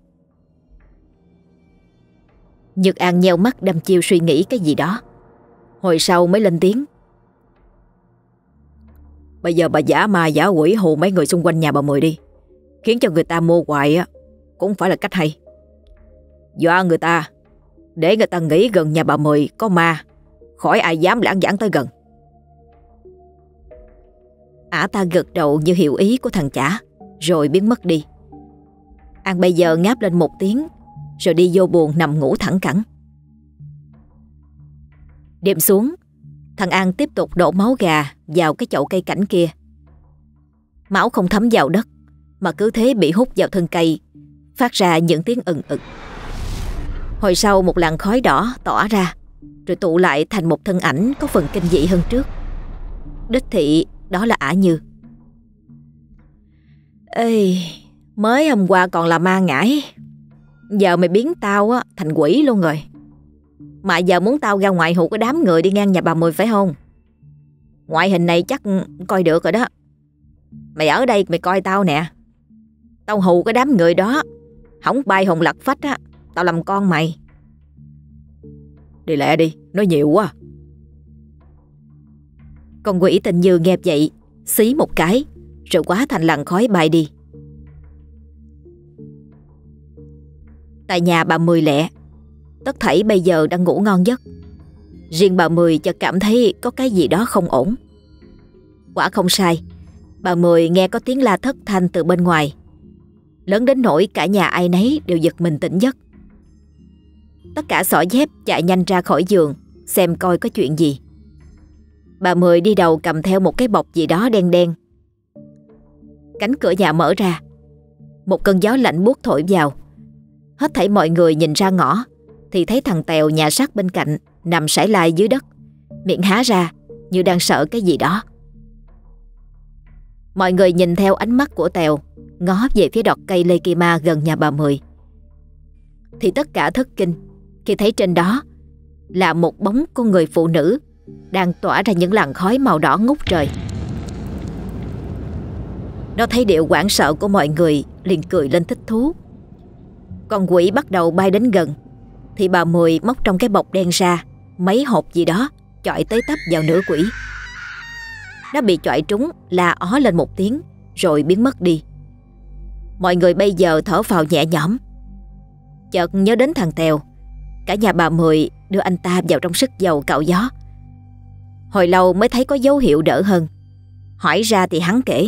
Nhật An nheo mắt đăm chiêu suy nghĩ cái gì đó, hồi sau mới lên tiếng: Bây giờ bà giả ma giả quỷ hù mấy người xung quanh nhà bà Mười đi, khiến cho người ta mua hoài á, cũng phải là cách hay. Dọa người ta, để người ta nghĩ gần nhà bà Mười có ma, khỏi ai dám lãng vãng tới gần. Ả ta gật đầu như hiểu ý của thằng chả, rồi biến mất đi. An bây giờ ngáp lên một tiếng, rồi đi vô buồng nằm ngủ thẳng cẳng. Đêm xuống, thằng An tiếp tục đổ máu gà vào cái chậu cây cảnh kia. Máu không thấm vào đất, mà cứ thế bị hút vào thân cây, phát ra những tiếng ừng ực. Hồi sau một làn khói đỏ tỏa ra, rồi tụ lại thành một thân ảnh có phần kinh dị hơn trước. Đích thị đó là Ả Như. Ê, mới hôm qua còn là ma ngải, giờ mày biến tao á thành quỷ luôn rồi. Mà giờ muốn tao ra ngoài hù cái đám người đi ngang nhà bà Mười phải không? Ngoại hình này chắc coi được rồi đó. Mày ở đây mày coi tao nè. Tao hù cái đám người đó, hổng bay hồn lật phách á, tao làm con mày. Đi lẹ đi, nói nhiều quá. Con quỷ tên Như nghe vậy, xí một cái, rồi hóa thành làn khói bay đi. Tại nhà bà Mười lẹ, tất thảy bây giờ đang ngủ ngon giấc. Riêng bà Mười chợt cảm thấy có cái gì đó không ổn. Quả không sai, bà Mười nghe có tiếng la thất thanh từ bên ngoài, lớn đến nỗi cả nhà ai nấy đều giật mình tỉnh giấc. Tất cả xỏ dép chạy nhanh ra khỏi giường xem coi có chuyện gì. Bà Mười đi đầu cầm theo một cái bọc gì đó đen đen. Cánh cửa nhà mở ra, một cơn gió lạnh buốt thổi vào. Hết thảy mọi người nhìn ra ngõ thì thấy thằng Tèo nhà sát bên cạnh nằm sải lai dưới đất, miệng há ra như đang sợ cái gì đó. Mọi người nhìn theo ánh mắt của Tèo ngó về phía đọt cây lê kỳ ma gần nhà bà Mười, thì tất cả thất kinh khi thấy trên đó là một bóng của người phụ nữ đang tỏa ra những làn khói màu đỏ ngút trời. Nó thấy điệu hoảng sợ của mọi người liền cười lên thích thú. Con quỷ bắt đầu bay đến gần thì bà Mười móc trong cái bọc đen ra mấy hộp gì đó, chọi tới tấp vào nửa quỷ. Nó bị chọi trúng, la ó lên một tiếng rồi biến mất đi. Mọi người bây giờ thở phào nhẹ nhõm. Chợt nhớ đến thằng Tèo, cả nhà bà Mười đưa anh ta vào trong sức dầu cạo gió. Hồi lâu mới thấy có dấu hiệu đỡ hơn. Hỏi ra thì hắn kể: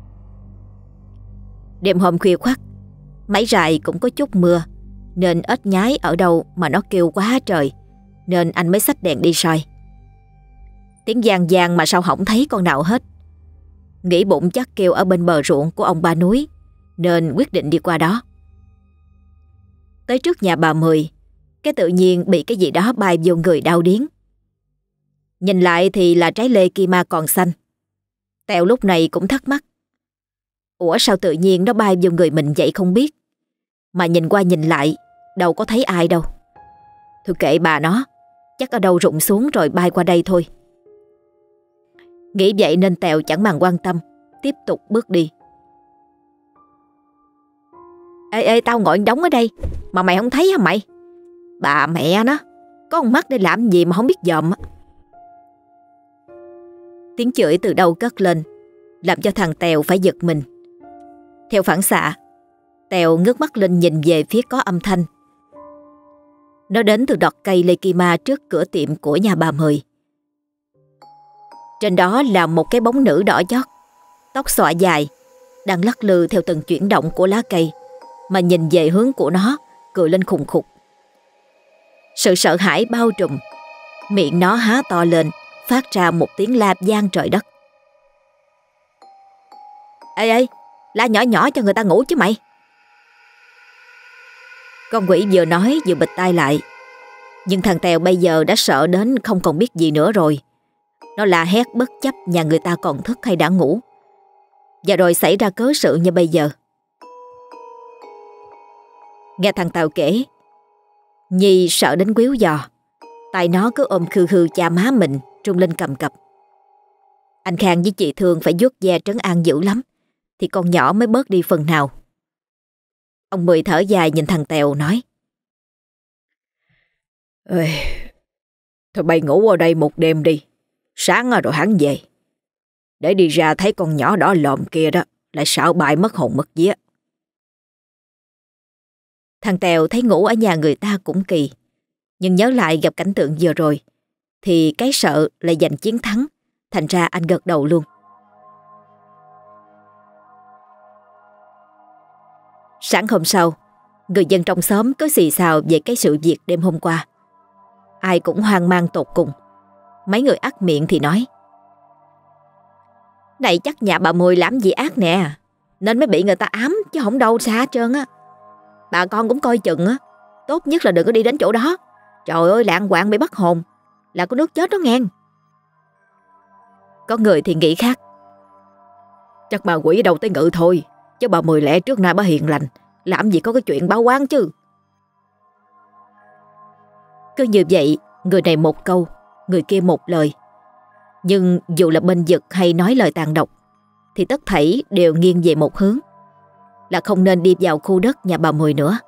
đêm hôm khuya khoắt, máy rày cũng có chút mưa, nên ếch nhái ở đâu mà nó kêu quá trời, nên anh mới xách đèn đi soi. Tiếng giang giang mà sao không thấy con nào hết. Nghĩ bụng chắc kêu ở bên bờ ruộng của ông Ba Núi, nên quyết định đi qua đó. Tới trước nhà bà Mười, cái tự nhiên bị cái gì đó bay vô người đau điếng. Nhìn lại thì là trái lê kia ma còn xanh. Tèo lúc này cũng thắc mắc: ủa sao tự nhiên nó bay vô người mình vậy không biết. Mà nhìn qua nhìn lại đâu có thấy ai đâu. Thôi kệ bà nó, chắc ở đâu rụng xuống rồi bay qua đây thôi. Nghĩ vậy nên Tèo chẳng màng quan tâm, tiếp tục bước đi. Ê, tao ngồi đóng ở đây mà mày không thấy hả mày? Bà mẹ nó, có con mắt để làm gì mà không biết dòm. Tiếng chửi từ đâu cất lên, làm cho thằng Tèo phải giật mình. Theo phản xạ, Tèo ngước mắt lên nhìn về phía có âm thanh. Nó đến từ đọt cây lê kỳ ma trước cửa tiệm của nhà bà Mười. Trên đó là một cái bóng nữ đỏ chót, tóc xõa dài, đang lắc lư theo từng chuyển động của lá cây, mà nhìn về hướng của nó, cười lên khùng khục. Sự sợ hãi bao trùm, miệng nó há to lên, phát ra một tiếng la vang trời đất. Ê, la nhỏ nhỏ cho người ta ngủ chứ mày. Con quỷ vừa nói vừa bịt tai lại. Nhưng thằng Tèo bây giờ đã sợ đến không còn biết gì nữa rồi. Nó la hét bất chấp nhà người ta còn thức hay đã ngủ. Và rồi xảy ra cớ sự như bây giờ. Nghe thằng Tèo kể, Nhi sợ đến quýu giò. Tay nó cứ ôm khư khư cha má mình, rung lên cầm cập. Anh Khang với chị Thương phải vuốt ve trấn an dữ lắm thì con nhỏ mới bớt đi phần nào. Ông Mười thở dài nhìn thằng Tèo nói: ê, thôi bay ngủ ở đây một đêm đi, sáng rồi hắn về. Để đi ra thấy con nhỏ đỏ lòm kia đó, lại sợ bại mất hồn mất vía. Thằng Tèo thấy ngủ ở nhà người ta cũng kỳ, nhưng nhớ lại gặp cảnh tượng vừa rồi thì cái sợ lại giành chiến thắng. Thành ra anh gật đầu luôn. Sáng hôm sau, người dân trong xóm có xì xào về cái sự việc đêm hôm qua. Ai cũng hoang mang tột cùng. Mấy người ắt miệng thì nói: này chắc nhà bà Mười làm gì ác nè, nên mới bị người ta ám chứ không đâu xa hết trơn á. Bà con cũng coi chừng á, tốt nhất là đừng có đi đến chỗ đó. Trời ơi, lạng quạng bị bắt hồn là có nước chết đó nghe. Có người thì nghĩ khác: chắc bà quỷ đâu tới ngự thôi, chứ bà Mười lẽ trước nay bà hiền lành, làm gì có cái chuyện báo oán chứ. Cứ như vậy, người này một câu, người kia một lời. Nhưng dù là bên vực hay nói lời tàn độc thì tất thảy đều nghiêng về một hướng, là không nên đi vào khu đất nhà bà Mười nữa.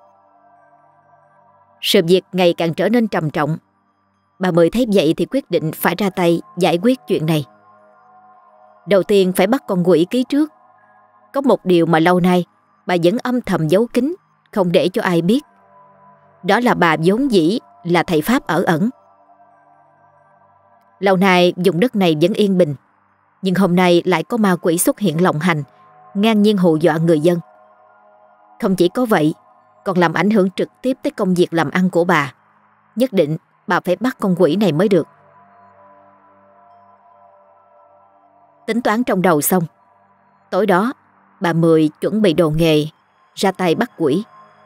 Sự việc ngày càng trở nên trầm trọng. Bà Mười thấy vậy thì quyết định phải ra tay giải quyết chuyện này. Đầu tiên phải bắt con quỷ ký trước. Có một điều mà lâu nay bà vẫn âm thầm giấu kín, không để cho ai biết. Đó là bà vốn dĩ là thầy Pháp ở ẩn. Lâu nay vùng đất này vẫn yên bình, nhưng hôm nay lại có ma quỷ xuất hiện lộng hành, ngang nhiên hù dọa người dân. Không chỉ có vậy, còn làm ảnh hưởng trực tiếp tới công việc làm ăn của bà. Nhất định bà phải bắt con quỷ này mới được. Tính toán trong đầu xong, tối đó bà Mười chuẩn bị đồ nghề, ra tay bắt quỷ.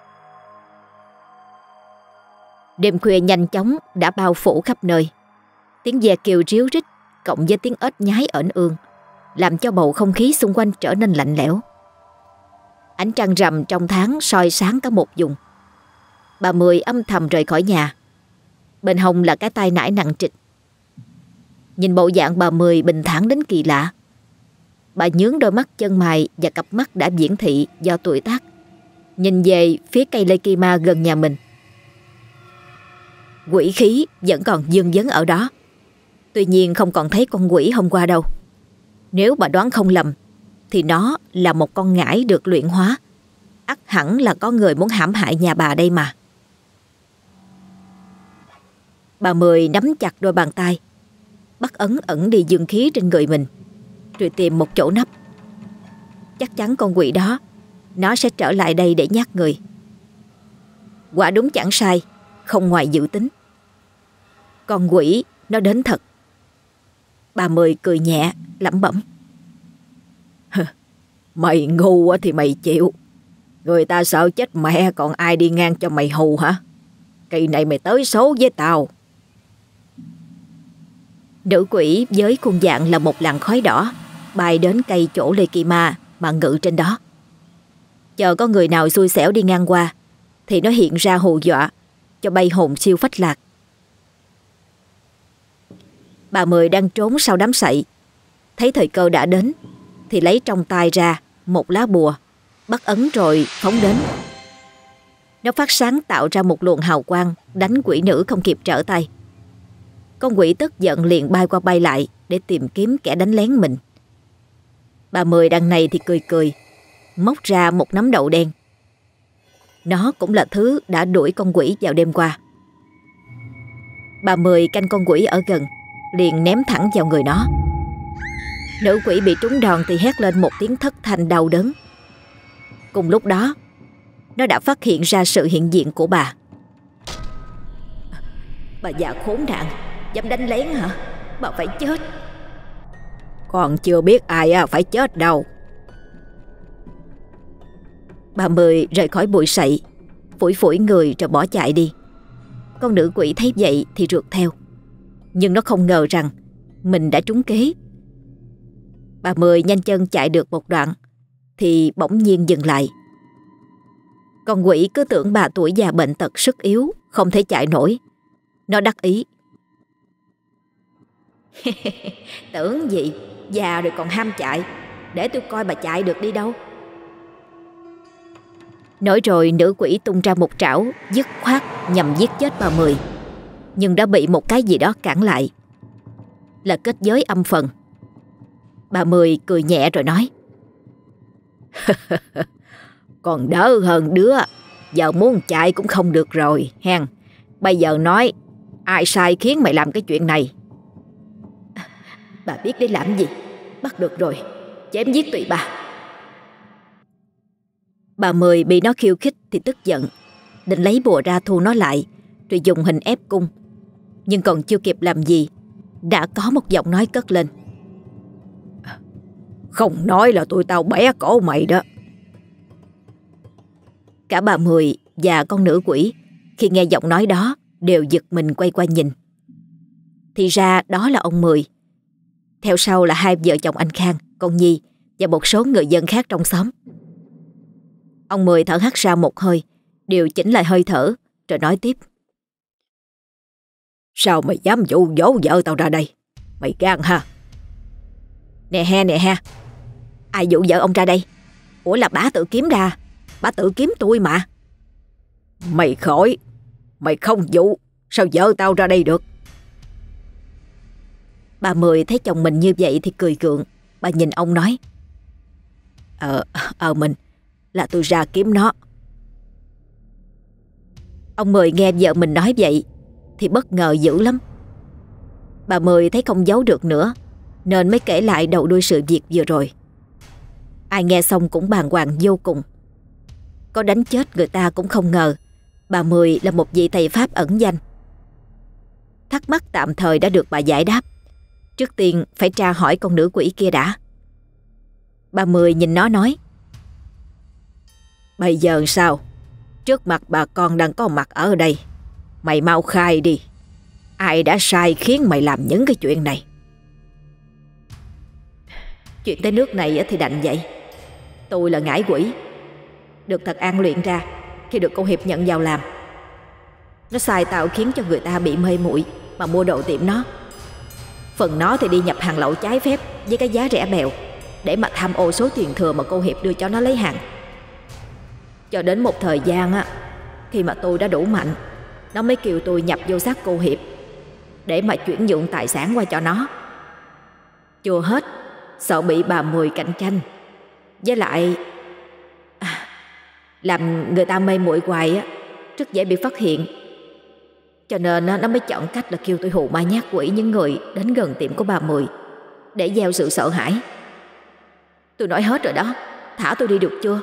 Đêm khuya nhanh chóng đã bao phủ khắp nơi. Tiếng ve kêu ríu rít cộng với tiếng ếch nhái ởn ương làm cho bầu không khí xung quanh trở nên lạnh lẽo. Ánh trăng rằm trong tháng soi sáng cả một vùng. Bà Mười âm thầm rời khỏi nhà. Bên hông là cái tai nải nặng trịch. Nhìn bộ dạng bà Mười bình thản đến kỳ lạ. Bà nhướng đôi mắt chân mày và cặp mắt đã viễn thị do tuổi tác. nhìn về phía cây lê kỳ ma gần nhà mình. Quỷ khí vẫn còn vương vấn ở đó. Tuy nhiên không còn thấy con quỷ hôm qua đâu. Nếu bà đoán không lầm thì nó là một con ngải được luyện hóa. Ắt hẳn là có người muốn hãm hại nhà bà đây mà. Bà Mười nắm chặt đôi bàn tay, bắt ấn ẩn đi dương khí trên người mình, rồi tìm một chỗ nấp. Chắc chắn con quỷ đó nó sẽ trở lại đây để nhát người. Quả đúng chẳng sai, không ngoài dự tính. Con quỷ nó đến thật. Bà Mười cười nhẹ, lẩm bẩm. Mày ngu thì mày chịu. Người ta sợ chết mẹ, còn ai đi ngang cho mày hù hả? Kỳ này mày tới số với tao. Nữ quỷ với khuôn dạng là một làn khói đỏ bay đến cây chỗ Lê Kỳ Ma mà ngự trên đó. Chờ có người nào xui xẻo đi ngang qua thì nó hiện ra hù dọa, cho bay hồn siêu phách lạc. Bà Mười đang trốn sau đám sậy, thấy thời cơ đã đến thì lấy trong tay ra một lá bùa, bắt ấn rồi phóng đến. Nó phát sáng tạo ra một luồng hào quang, đánh quỷ nữ không kịp trở tay. Con quỷ tức giận liền bay qua bay lại để tìm kiếm kẻ đánh lén mình. Bà Mười đằng này thì cười cười, móc ra một nắm đậu đen. Nó cũng là thứ đã đuổi con quỷ vào đêm qua. Bà Mười canh con quỷ ở gần, liền ném thẳng vào người nó. Nữ quỷ bị trúng đòn thì hét lên một tiếng thất thanh đau đớn. Cùng lúc đó, nó đã phát hiện ra sự hiện diện của bà. Bà già khốn nạn, dám đánh lén hả? Bà phải chết. Còn chưa biết ai phải chết đâu. Bà Mười rời khỏi bụi sậy, phủi phủi người rồi bỏ chạy đi. Con nữ quỷ thấy vậy thì rượt theo, nhưng nó không ngờ rằng mình đã trúng kế. Bà Mười nhanh chân chạy được một đoạn thì bỗng nhiên dừng lại. Con quỷ cứ tưởng bà tuổi già bệnh tật sức yếu, không thể chạy nổi. Nó đắc ý. Tưởng gì, già rồi còn ham chạy, để tôi coi bà chạy được đi đâu. Nói rồi nữ quỷ tung ra một trảo dứt khoát nhằm giết chết bà Mười, nhưng đã bị một cái gì đó cản lại. Là kết giới âm phần. Bà Mười cười nhẹ rồi nói. Còn đỡ hơn đứa, giờ muốn chạy cũng không được rồi hen. Bây giờ nói, ai sai khiến mày làm cái chuyện này? Bà biết để làm gì? Bắt được rồi, chém giết tụi bà. Bà Mười bị nó khiêu khích thì tức giận, định lấy bùa ra thu nó lại, rồi dùng hình ép cung. Nhưng còn chưa kịp làm gì, đã có một giọng nói cất lên. Không nói là tụi tao bẻ cổ mày đó. Cả bà Mười và con nữ quỷ khi nghe giọng nói đó đều giật mình quay qua nhìn. Thì ra đó là ông Mười. Theo sau là hai vợ chồng anh Khang, con Nhi và một số người dân khác trong xóm. Ông Mười thở hắt ra một hơi, điều chỉnh lại hơi thở rồi nói tiếp. Sao mày dám dụ dỗ vợ tao ra đây? Mày gan ha? Nè ha, ai dụ vợ ông ra đây? Ủa là bà tự kiếm ra, bà tự kiếm tôi mà. Mày khỏi, mày không dụ, sao vợ tao ra đây được? Bà Mười thấy chồng mình như vậy thì cười gượng. Bà nhìn ông nói. Mình là tôi ra kiếm nó. Ông Mười nghe vợ mình nói vậy thì bất ngờ dữ lắm. Bà Mười thấy không giấu được nữa, nên mới kể lại đầu đuôi sự việc vừa rồi. Ai nghe xong cũng bàng hoàng vô cùng. Có đánh chết người ta cũng không ngờ bà Mười là một vị thầy pháp ẩn danh. Thắc mắc tạm thời đã được bà giải đáp. Trước tiên phải tra hỏi con nữ quỷ kia đã. Bà Mười nhìn nó nói. Bây giờ sao? Trước mặt bà con đang có mặt ở đây, mày mau khai đi. Ai đã sai khiến mày làm những cái chuyện này? Chuyện tới nước này thì đành vậy. Tôi là ngải quỷ, được Thật An luyện ra khi được cô Hiệp nhận vào làm. Nó sai tạo khiến cho người ta bị mê muội mà mua đồ tiệm nó. Phần nó thì đi nhập hàng lậu trái phép với cái giá rẻ bèo để mà tham ô số tiền thừa mà cô Hiệp đưa cho nó lấy hàng. Cho đến một thời gian á, khi mà tôi đã đủ mạnh, nó mới kêu tôi nhập vô xác cô Hiệp để mà chuyển nhượng tài sản qua cho nó. Chưa hết, sợ bị bà Mười cạnh tranh, với lại làm người ta mê muội hoài á, rất dễ bị phát hiện. Cho nên nó mới chọn cách là kêu tôi hù ma nhát quỷ những người đến gần tiệm của bà Mười để gieo sự sợ hãi. Tôi nói hết rồi đó, thả tôi đi được chưa?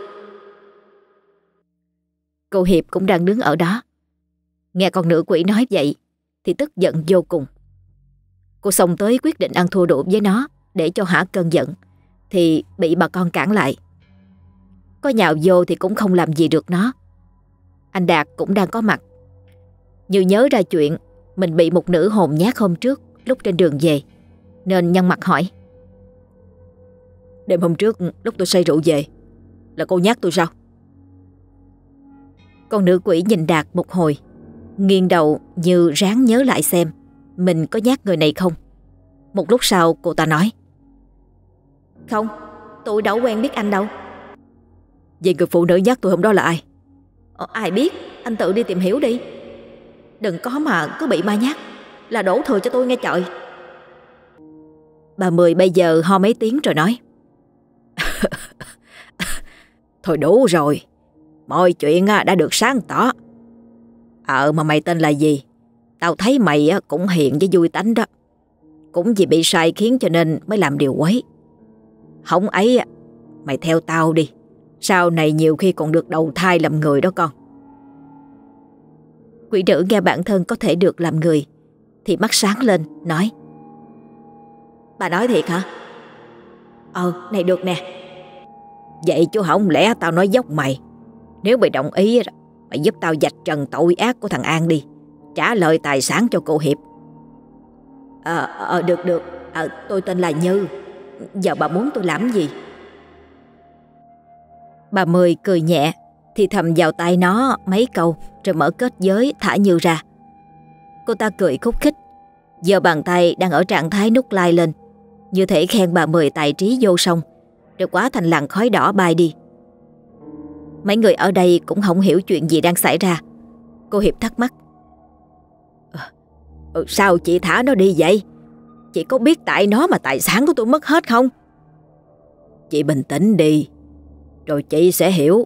Cô Hiệp cũng đang đứng ở đó, nghe con nữ quỷ nói vậy thì tức giận vô cùng. Cô xông tới quyết định ăn thua đủ với nó để cho hả cơn giận, thì bị bà con cản lại. Có nhào vô thì cũng không làm gì được nó. Anh Đạt cũng đang có mặt, như nhớ ra chuyện mình bị một nữ hồn nhát hôm trước lúc trên đường về, nên nhăn mặt hỏi: Đêm hôm trước lúc tôi say rượu về là cô nhát tôi sao? Con nữ quỷ nhìn Đạt một hồi, nghiêng đầu như ráng nhớ lại xem mình có nhát người này không. Một lúc sau cô ta nói: Không, tôi đâu quen biết anh đâu. Vậy người phụ nữ nhát tôi hôm đó là ai? Ai biết, anh tự đi tìm hiểu đi. Đừng có mà cứ bị ma nhát là đổ thừa cho tôi nghe trời. Bà Mười bây giờ ho mấy tiếng rồi nói: Thôi đủ rồi, mọi chuyện đã được sáng tỏ. Mà mày tên là gì? Tao thấy mày cũng hiền với vui tánh đó. Cũng vì bị sai khiến cho nên mới làm điều quấy. Không ấy, mày theo tao đi, sau này nhiều khi còn được đầu thai làm người đó con. Quỷ nữ nghe bản thân có thể được làm người thì mắt sáng lên nói: Bà nói thiệt hả? Này được nè. Vậy chứ không lẽ tao nói dốc mày? Nếu mày đồng ý, mày giúp tao vạch trần tội ác của thằng An đi, trả lời tài sản cho cô Hiệp. Được. Tôi tên là Như. Giờ bà muốn tôi làm gì? Bà Mười cười nhẹ, thì thầm vào tai nó mấy câu rồi mở kết giới thả Như ra. Cô ta cười khúc khích, giơ bàn tay đang ở trạng thái nút like lên, như thể khen bà Mười tài trí vô song, rồi quá thành làn khói đỏ bay đi. Mấy người ở đây cũng không hiểu chuyện gì đang xảy ra. Cô Hiệp thắc mắc: Sao chị thả nó đi vậy? Chị có biết tại nó mà tài sản của tôi mất hết không? Chị bình tĩnh đi, rồi chị sẽ hiểu.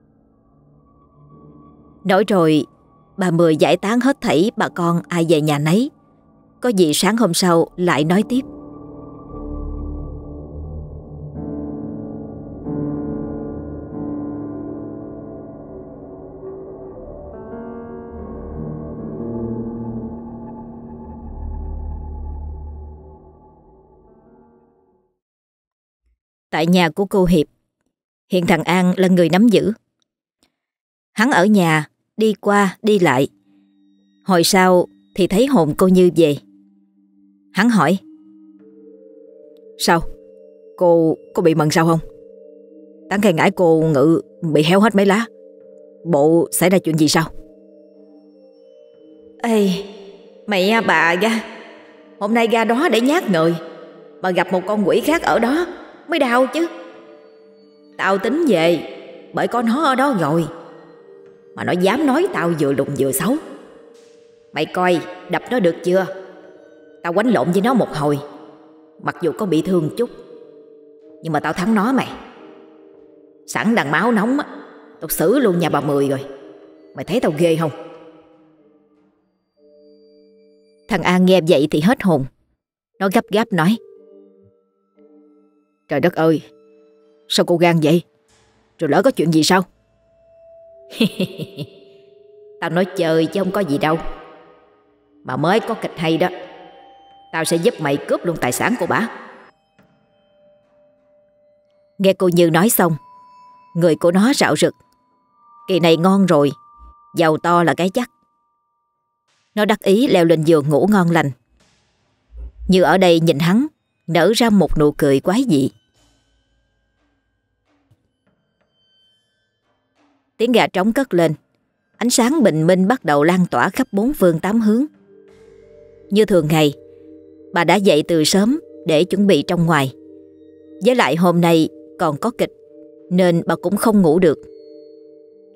Nói rồi bà Mười giải tán hết thảy bà con ai về nhà nấy. Có gì sáng hôm sau lại nói tiếp. Tại nhà của cô Hiệp, hiện thằng An là người nắm giữ. Hắn ở nhà đi qua đi lại. Hồi sau thì thấy hồn cô Như về. Hắn hỏi: Sao? Cô có bị mần sao không? Tán cây ngải cô Ngự bị héo hết mấy lá. Bộ xảy ra chuyện gì sao? Ê, mẹ bà ra. Hôm nay ra đó để nhát người, mà gặp một con quỷ khác ở đó mới đau chứ. Tao tính về bởi có nó ở đó rồi, mà nó dám nói tao vừa lùn vừa xấu. Mày coi đập nó được chưa? Tao quánh lộn với nó một hồi, mặc dù có bị thương chút, nhưng mà tao thắng nó mày. Sẵn đằng máu nóng á, tao xử luôn nhà bà Mười rồi. Mày thấy tao ghê không? Thằng An nghe vậy thì hết hồn. Nó gấp gáp nói: Trời đất ơi, sao cô gan vậy? Rồi lỡ có chuyện gì sao? Tao nói chơi chứ không có gì đâu. Mà mới có kịch hay đó. Tao sẽ giúp mày cướp luôn tài sản của bả. Nghe cô Như nói xong, người của nó rạo rực. Kỳ này ngon rồi, giàu to là cái chắc. Nó đắc ý leo lên giường ngủ ngon lành. Như ở đây nhìn hắn nở ra một nụ cười quái dị. Tiếng gà trống cất lên. Ánh sáng bình minh bắt đầu lan tỏa khắp bốn phương tám hướng. Như thường ngày, bà đã dậy từ sớm để chuẩn bị trong ngoài. Với lại hôm nay còn có kịch, nên bà cũng không ngủ được.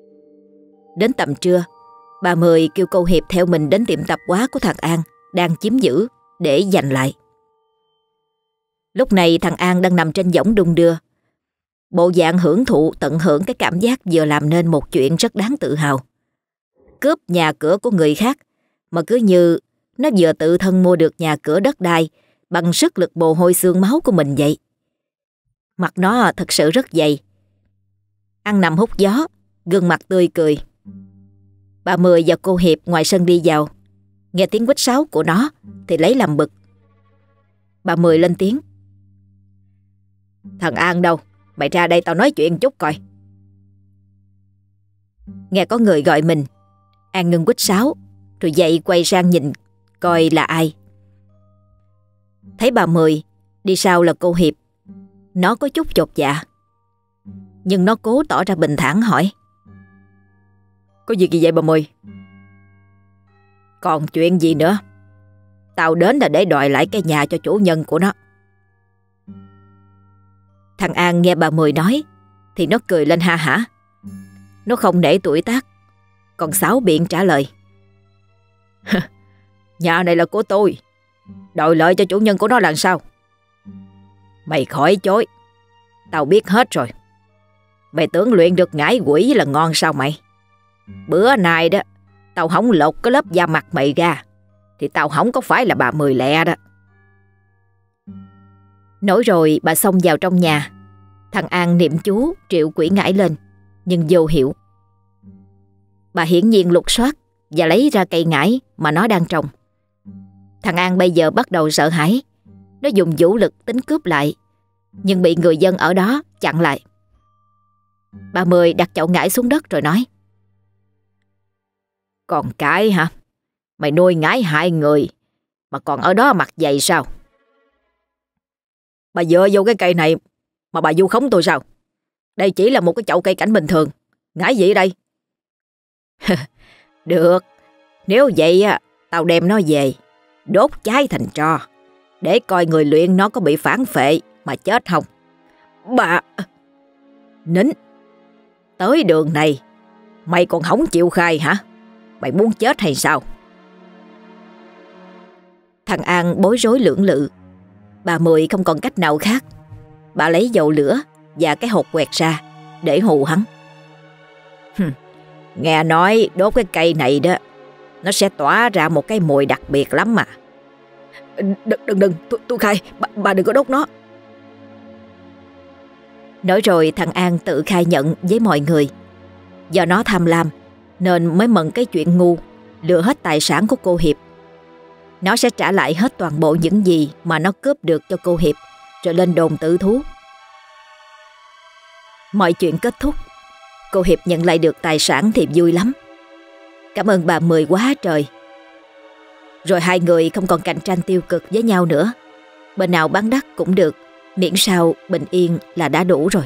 Đến tầm trưa, bà Mười kêu cô Hiệp theo mình đến tiệm tạp hóa của thằng An đang chiếm giữ để giành lại. Lúc này thằng An đang nằm trên võng đung đưa, bộ dạng hưởng thụ tận hưởng cái cảm giác vừa làm nên một chuyện rất đáng tự hào. Cướp nhà cửa của người khác mà cứ như nó vừa tự thân mua được nhà cửa đất đai bằng sức lực mồ hôi xương máu của mình vậy. Mặt nó thật sự rất dày. Ăn nằm hút gió, gương mặt tươi cười. Bà Mười và cô Hiệp ngoài sân đi vào, nghe tiếng huýt sáo của nó thì lấy làm bực. Bà Mười lên tiếng: "Thằng An đâu? Mày ra đây tao nói chuyện chút coi." Nghe có người gọi mình, An ngưng huýt sáo rồi dậy quay sang nhìn coi là ai. Thấy bà Mười, đi sau là cô Hiệp, nó có chút chột dạ, nhưng nó cố tỏ ra bình thản hỏi: "Có việc gì vậy bà Mười?" "Còn chuyện gì nữa? Tao đến là để đòi lại cái nhà cho chủ nhân của nó." Thằng An nghe bà Mười nói thì nó cười lên ha hả. Nó không nể tuổi tác, còn xáo biện trả lời: "Nhà này là của tôi, đòi lợi cho chủ nhân của nó làm sao? Mày khỏi chối, tao biết hết rồi. Mày tưởng luyện được ngải quỷ là ngon sao mày? Bữa nay đó, tao không lột cái lớp da mặt mày ra thì tao không có phải là bà Mười lẹ đó." Nói rồi bà xông vào trong nhà. Thằng An niệm chú triệu quỷ ngải lên, nhưng vô hiệu. Bà hiển nhiên lục soát và lấy ra cây ngải mà nó đang trồng. Thằng An bây giờ bắt đầu sợ hãi. Nó dùng vũ lực tính cướp lại, nhưng bị người dân ở đó chặn lại. Bà Mười đặt chậu ngải xuống đất rồi nói: "Còn cái hả? Mày nuôi ngải hại người mà còn ở đó mặt dày sao? Bà dựa vô cái cây này mà bà vu khống tôi sao? Đây chỉ là một cái chậu cây cảnh bình thường, ngải gì ở đây?" "Được, nếu vậy tao đem nó về đốt cháy thành tro, để coi người luyện nó có bị phản phệ mà chết không." "Bà..." "Nín, tới đường này mày còn không chịu khai hả? Mày muốn chết hay sao?" Thằng An bối rối lưỡng lự. Bà Mười không còn cách nào khác. Bà lấy dầu lửa và cái hột quẹt ra để hù hắn. "Nghe nói đốt cái cây này đó, nó sẽ tỏa ra một cái mùi đặc biệt lắm mà." Đừng, tôi khai, bà đừng có đốt nó." Nói rồi thằng An tự khai nhận với mọi người. Do nó tham lam nên mới mận cái chuyện ngu lừa hết tài sản của cô Hiệp. Nó sẽ trả lại hết toàn bộ những gì mà nó cướp được cho cô Hiệp, rồi lên đồn tự thú. Mọi chuyện kết thúc. Cô Hiệp nhận lại được tài sản thì vui lắm. Cảm ơn bà Mười quá trời. Rồi hai người không còn cạnh tranh tiêu cực với nhau nữa. Bên nào bán đắt cũng được, miễn sao bình yên là đã đủ rồi.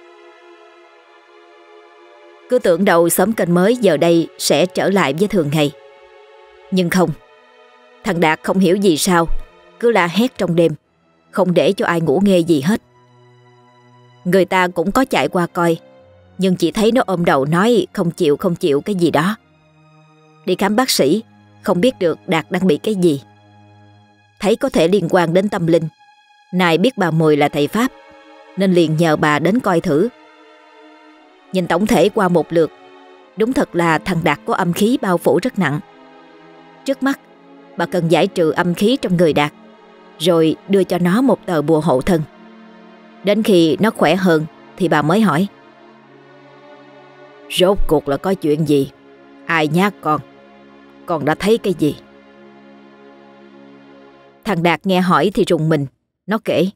Cứ tưởng đầu xóm kênh mới giờ đây sẽ trở lại với thường ngày. Nhưng không. Thằng Đạt không hiểu gì sao cứ la hét trong đêm, không để cho ai ngủ nghe gì hết. Người ta cũng có chạy qua coi, nhưng chỉ thấy nó ôm đầu nói không chịu cái gì đó. Đi khám bác sĩ, không biết được Đạt đang bị cái gì. Thấy có thể liên quan đến tâm linh, Nài biết bà Mười là thầy Pháp nên liền nhờ bà đến coi thử. Nhìn tổng thể qua một lượt, đúng thật là thằng Đạt có âm khí bao phủ rất nặng. Trước mắt, bà cần giải trừ âm khí trong người Đạt, rồi đưa cho nó một tờ bùa hộ thân. Đến khi nó khỏe hơn thì bà mới hỏi: "Rốt cuộc là có chuyện gì? Ai nhát con? Con đã thấy cái gì?" Thằng Đạt nghe hỏi thì rùng mình. Nó kể: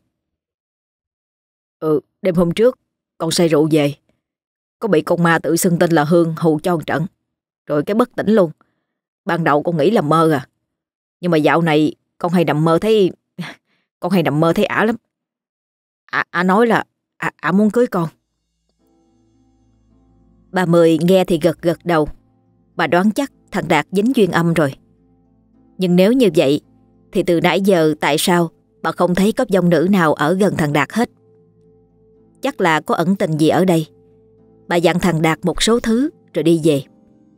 "Đêm hôm trước con say rượu về, có bị con ma tự xưng tên là Hương hù cho một trận, rồi cái bất tỉnh luôn. Ban đầu con nghĩ là mơ à, nhưng mà dạo này con hay nằm mơ thấy ả lắm. Ả nói là ả muốn cưới con." Bà Mười nghe thì gật gật đầu. Bà đoán chắc thằng Đạt dính duyên âm rồi. Nhưng nếu như vậy thì từ nãy giờ tại sao bà không thấy có vong nữ nào ở gần thằng Đạt hết? Chắc là có ẩn tình gì ở đây. Bà dặn thằng Đạt một số thứ rồi đi về.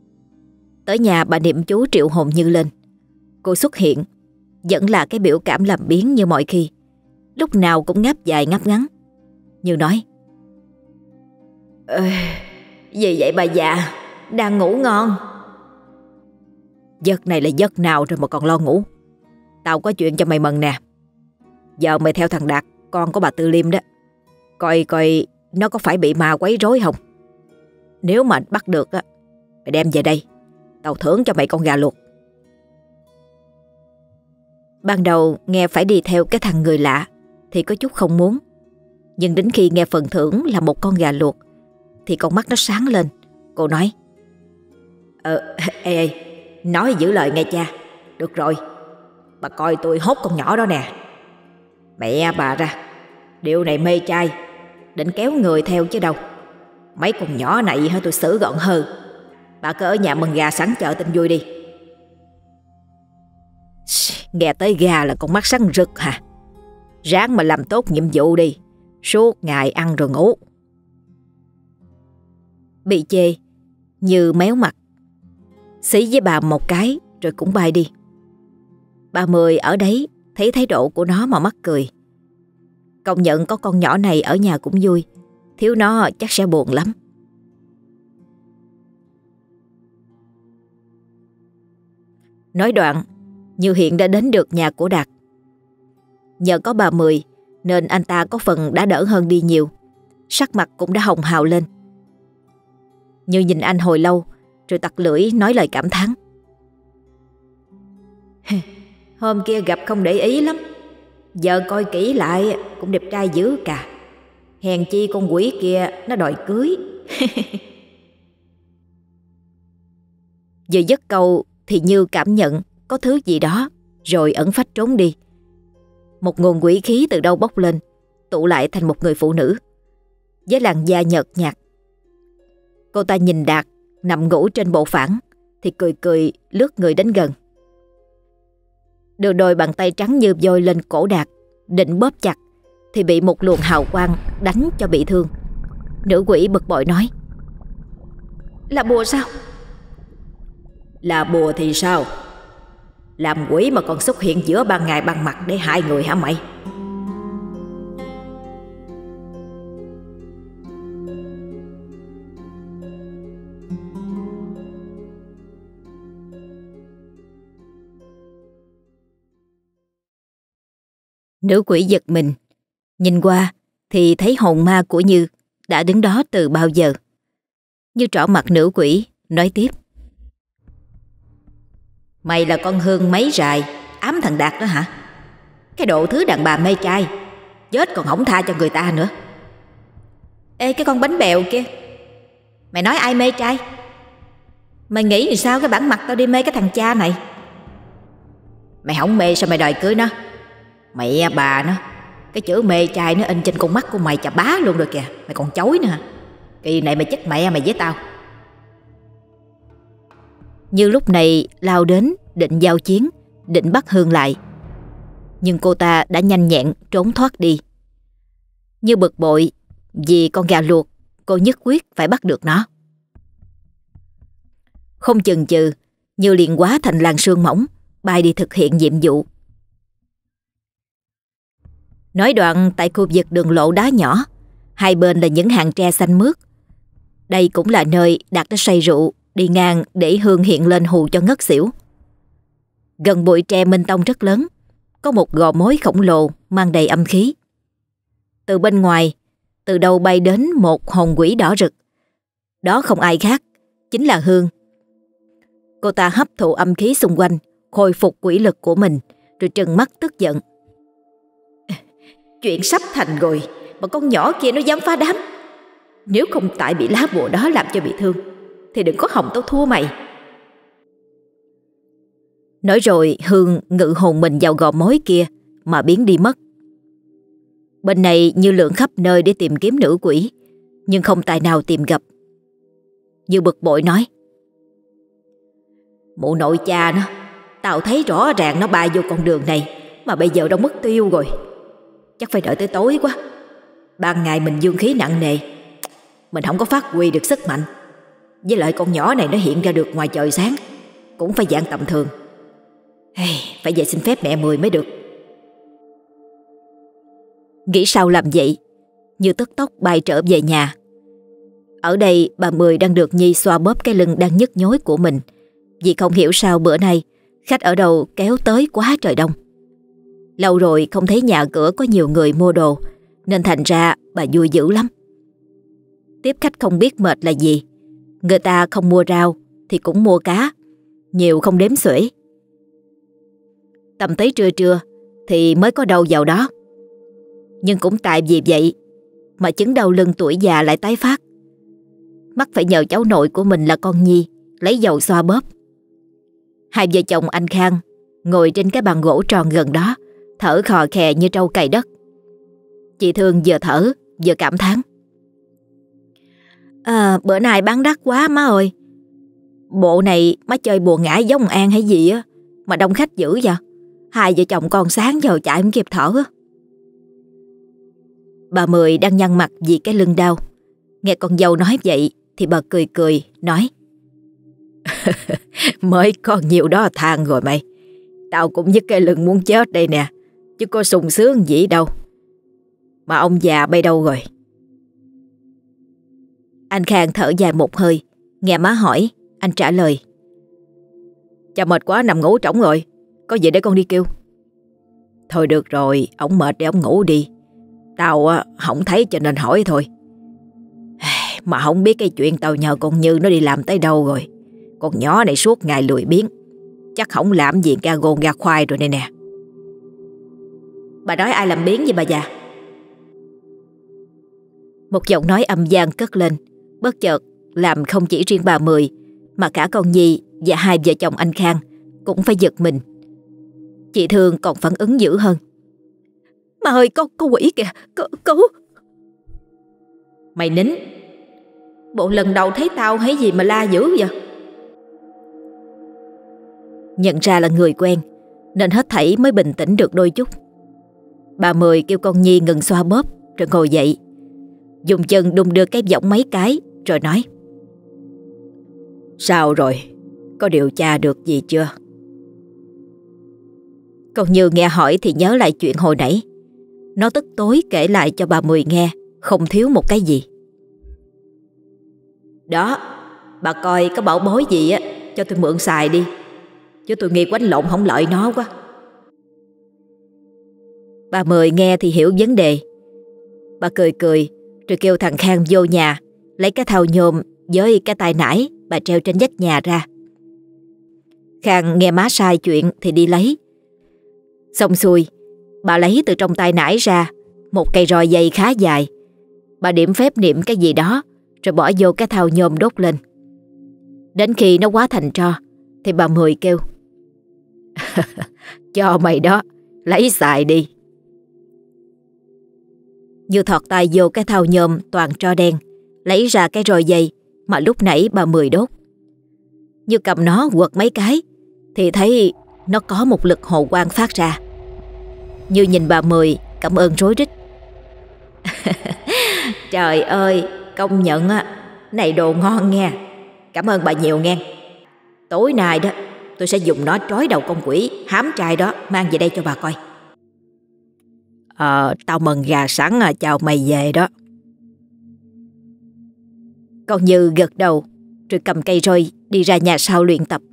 Tới nhà bà niệm chú triệu hồn Như lên. Cô xuất hiện, vẫn là cái biểu cảm làm biếng như mọi khi, lúc nào cũng ngáp dài ngáp ngắn. Như nói: Gì vậy bà già, đang ngủ ngon? Giấc này là giấc nào rồi mà còn lo ngủ? Tao có chuyện cho mày mừng nè. Giờ mày theo thằng Đạt, con của bà Tư Liêm đó, coi coi nó có phải bị ma quấy rối không. Nếu mà bắt được á, mày đem về đây, tao thưởng cho mày con gà luộc. Ban đầu nghe phải đi theo cái thằng người lạ thì có chút không muốn, nhưng đến khi nghe phần thưởng là một con gà luộc thì con mắt nó sáng lên. Cô nói: Ê, nói giữ lời nghe cha. Được rồi, bà coi tôi hốt con nhỏ đó nè. Mẹ bà ra, điều này mê trai, định kéo người theo chứ đâu. Mấy con nhỏ này hả, tôi xử gọn hơn. Bà cứ ở nhà mừng gà sẵn chợ tin vui đi. Nghe tới gà là con mắt sáng rực hả? Ráng mà làm tốt nhiệm vụ đi, suốt ngày ăn rồi ngủ. Bị chê, Như méo mặt, xí với bà một cái rồi cũng bay đi. Bà Mười ở đấy thấy thái độ của nó mà mắc cười. Công nhận có con nhỏ này ở nhà cũng vui, thiếu nó chắc sẽ buồn lắm. Nói đoạn, Như hiện đã đến được nhà của Đạt. Nhờ có bà Mười nên anh ta có phần đã đỡ hơn đi nhiều, sắc mặt cũng đã hồng hào lên. Như nhìn anh hồi lâu rồi tặc lưỡi nói lời cảm thán: Hôm kia gặp không để ý lắm, giờ coi kỹ lại cũng đẹp trai dữ cả. Hèn chi con quỷ kia nó đòi cưới. Vừa dứt câu thì Như cảm nhận có thứ gì đó rồi ẩn phách trốn đi. Một nguồn quỷ khí từ đâu bốc lên, tụ lại thành một người phụ nữ với làn da nhợt nhạt. Cô ta nhìn Đạt nằm ngủ trên bộ phản thì cười cười lướt người đến gần, đưa đôi bàn tay trắng như vôi lên cổ Đạt, định bóp chặt thì bị một luồng hào quang đánh cho bị thương. Nữ quỷ bực bội nói: Là bùa sao? Là bùa thì sao? Làm quỷ mà còn xuất hiện giữa ban ngày ban mặt để hại người hả mày? Nữ quỷ giật mình, nhìn qua thì thấy hồn ma của Như đã đứng đó từ bao giờ. Như trỏ mặt nữ quỷ, nói tiếp: Mày là con Hương mấy rài ám thằng Đạt đó hả? Cái độ thứ đàn bà mê trai, chết còn không tha cho người ta nữa. Ê cái con bánh bèo kia, mày nói ai mê trai? Mày nghĩ thì sao cái bản mặt tao đi mê cái thằng cha này? Mày không mê sao mày đòi cưới nó? Mẹ bà nó, cái chữ mê trai nó in trên con mắt của mày chà bá luôn rồi kìa. Mày còn chối nữa hả? Kỳ này mày chết mẹ mày với tao. Như lúc này lao đến định giao chiến, định bắt Hương lại, nhưng cô ta đã nhanh nhẹn trốn thoát đi. Như bực bội vì con gà luộc, cô nhất quyết phải bắt được nó. Không chần chừ, Như liền hóa thành làn sương mỏng bay đi thực hiện nhiệm vụ. Nói đoạn, tại khu vực đường lộ đá nhỏ, hai bên là những hàng tre xanh mướt. Đây cũng là nơi Đạt đã say rượu đi ngang để Hương hiện lên hù cho ngất xỉu. Gần bụi tre minh tông rất lớn, có một gò mối khổng lồ mang đầy âm khí. Từ bên ngoài, từ đâu bay đến một hồn quỷ đỏ rực. Đó không ai khác, chính là Hương. Cô ta hấp thụ âm khí xung quanh, khôi phục quỷ lực của mình, rồi trừng mắt tức giận. Chuyện sắp thành rồi mà con nhỏ kia nó dám phá đám. Nếu không tại bị lá bùa đó làm cho bị thương thì đừng có hòng tao thua mày. Nói rồi Hương ngự hồn mình vào gò mối kia mà biến đi mất. Bên này Như lượn khắp nơi để tìm kiếm nữ quỷ, nhưng không tài nào tìm gặp. Như bực bội nói: Mụ nội cha nó, tao thấy rõ ràng nó bay vô con đường này mà bây giờ đâu mất tiêu rồi. Chắc phải đợi tới tối quá. Ban ngày mình dương khí nặng nề, mình không có phát huy được sức mạnh. Với lại con nhỏ này nó hiện ra được ngoài trời sáng, cũng phải dạng tầm thường. Phải về xin phép mẹ Mười mới được. Nghĩ sao làm vậy, Như tức tốc bay trở về nhà. Ở đây bà Mười đang được Nhi xoa bóp cái lưng đang nhức nhối của mình, vì không hiểu sao bữa nay khách ở đâu kéo tới quá trời đông. Lâu rồi không thấy nhà cửa có nhiều người mua đồ, nên thành ra bà vui dữ lắm. Tiếp khách không biết mệt là gì. Người ta không mua rau thì cũng mua cá, nhiều không đếm xuể. Tầm tới trưa thì mới có đâu vào đó. Nhưng cũng tại vì vậy mà chứng đau lưng tuổi già lại tái phát. Mắc phải nhờ cháu nội của mình là con Nhi lấy dầu xoa bóp. Hai vợ chồng anh Khang ngồi trên cái bàn gỗ tròn gần đó, thở khò khè như trâu cày đất. Chị Thương vừa thở vừa cảm thán: bữa nay bán đắt quá má ơi. Bộ này má chơi bùa ngải giống An hay gì á mà đông khách dữ vậy? Hai vợ chồng con sáng giờ chạy không kịp thở á. Bà Mười đang nhăn mặt vì cái lưng đau. Nghe con dâu nói vậy thì bà cười cười nói: Mới có nhiều đó than rồi mày. Tao cũng nhức cái lưng muốn chết đây nè, chứ có sung sướng gì đâu. Mà ông già bay đâu rồi? Anh Khang thở dài một hơi, nghe má hỏi, anh trả lời: Cha mệt quá nằm ngủ trỏng rồi, có gì để con đi kêu. Thôi được rồi, ổng mệt để ổng ngủ đi. Tao không thấy cho nên hỏi thôi. Mà không biết cái chuyện tao nhờ con Như nó đi làm tới đâu rồi. Con nhỏ này suốt ngày lười biếng, chắc không làm gì ra gôn ra khoai rồi này nè. Bà nói ai làm biếng vậy bà già? Một giọng nói âm vang cất lên, bất chợt làm không chỉ riêng bà Mười mà cả con Nhi và hai vợ chồng anh Khang cũng phải giật mình. Chị Thương còn phản ứng dữ hơn: Mà ơi, có quỷ kìa, cứu. Mày nín. Bộ lần đầu thấy tao hay gì mà la dữ vậy? Nhận ra là người quen nên hết thảy mới bình tĩnh được đôi chút. Bà Mười kêu con Nhi ngừng xoa bóp rồi ngồi dậy, dùng chân đung đưa cái võng mấy cái rồi nói: Sao rồi? Có điều tra được gì chưa? Con Như nghe hỏi thì nhớ lại chuyện hồi nãy. Nó tức tối kể lại cho bà Mười nghe, không thiếu một cái gì. Đó, bà coi có bảo bối gì á cho tôi mượn xài đi, chứ tôi nghi quánh lộn không lợi nó quá. Bà Mười nghe thì hiểu vấn đề. Bà cười cười rồi kêu thằng Khang vô nhà lấy cái thau nhôm với cái tay nải bà treo trên vách nhà ra. Khang nghe má sai chuyện thì đi lấy. Xong xuôi, bà lấy từ trong tay nải ra một cây roi dây khá dài. Bà điểm phép niệm cái gì đó rồi bỏ vô cái thau nhôm đốt lên. Đến khi nó hóa thành tro thì bà Mười kêu: Cho mày đó, lấy xài đi. Như thọt tay vô cái thau nhôm toàn tro đen, lấy ra cái roi dây mà lúc nãy bà Mười đốt. Như cầm nó quật mấy cái thì thấy nó có một lực hồ quang phát ra. Như nhìn bà Mười cảm ơn rối rít: Trời ơi, công nhận á, này đồ ngon nghe. Cảm ơn bà nhiều nghe. Tối nay đó tôi sẽ dùng nó trói đầu con quỷ hám trai đó, mang về đây cho bà coi. Tao mần gà sẵn chào mày về đó. Con Như gật đầu rồi cầm cây roi đi ra nhà sau luyện tập.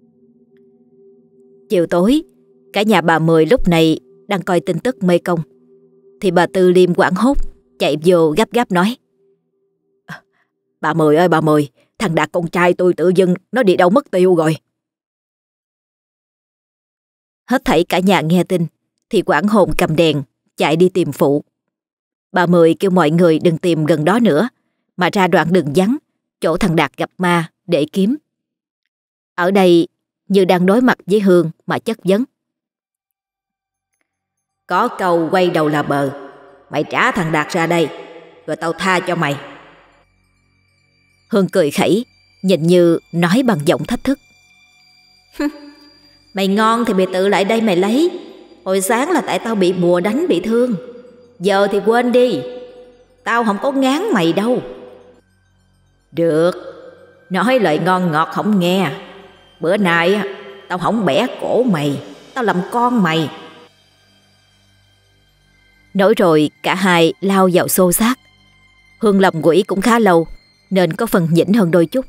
Chiều tối, cả nhà bà Mười lúc này đang coi tin tức mê công thì bà Tư Liêm hoảng hốt chạy vô gấp gáp nói: Bà Mười ơi bà Mười, thằng Đạt con trai tôi tự dưng nó đi đâu mất tiêu rồi. Hết thảy cả nhà nghe tin thì hoảng hồn cầm đèn chạy đi tìm phụ. Bà Mười kêu mọi người đừng tìm gần đó nữa mà ra đoạn đường vắng chỗ thằng Đạt gặp ma để kiếm. Ở đây Như đang đối mặt với Hương mà chất vấn: Có câu quay đầu là bờ, mày trả thằng Đạt ra đây rồi tao tha cho mày. Hương cười khẩy, nhìn Như nói bằng giọng thách thức: Mày ngon thì mày tự lại đây mày lấy. Hồi sáng là tại tao bị bùa đánh bị thương, giờ thì quên đi, tao không có ngán mày đâu. Được, nói lời ngon ngọt không nghe, bữa nay tao không bẻ cổ mày, tao làm con mày. Nói rồi cả hai lao vào xô xát. Hương làm quỷ cũng khá lâu nên có phần nhỉnh hơn đôi chút.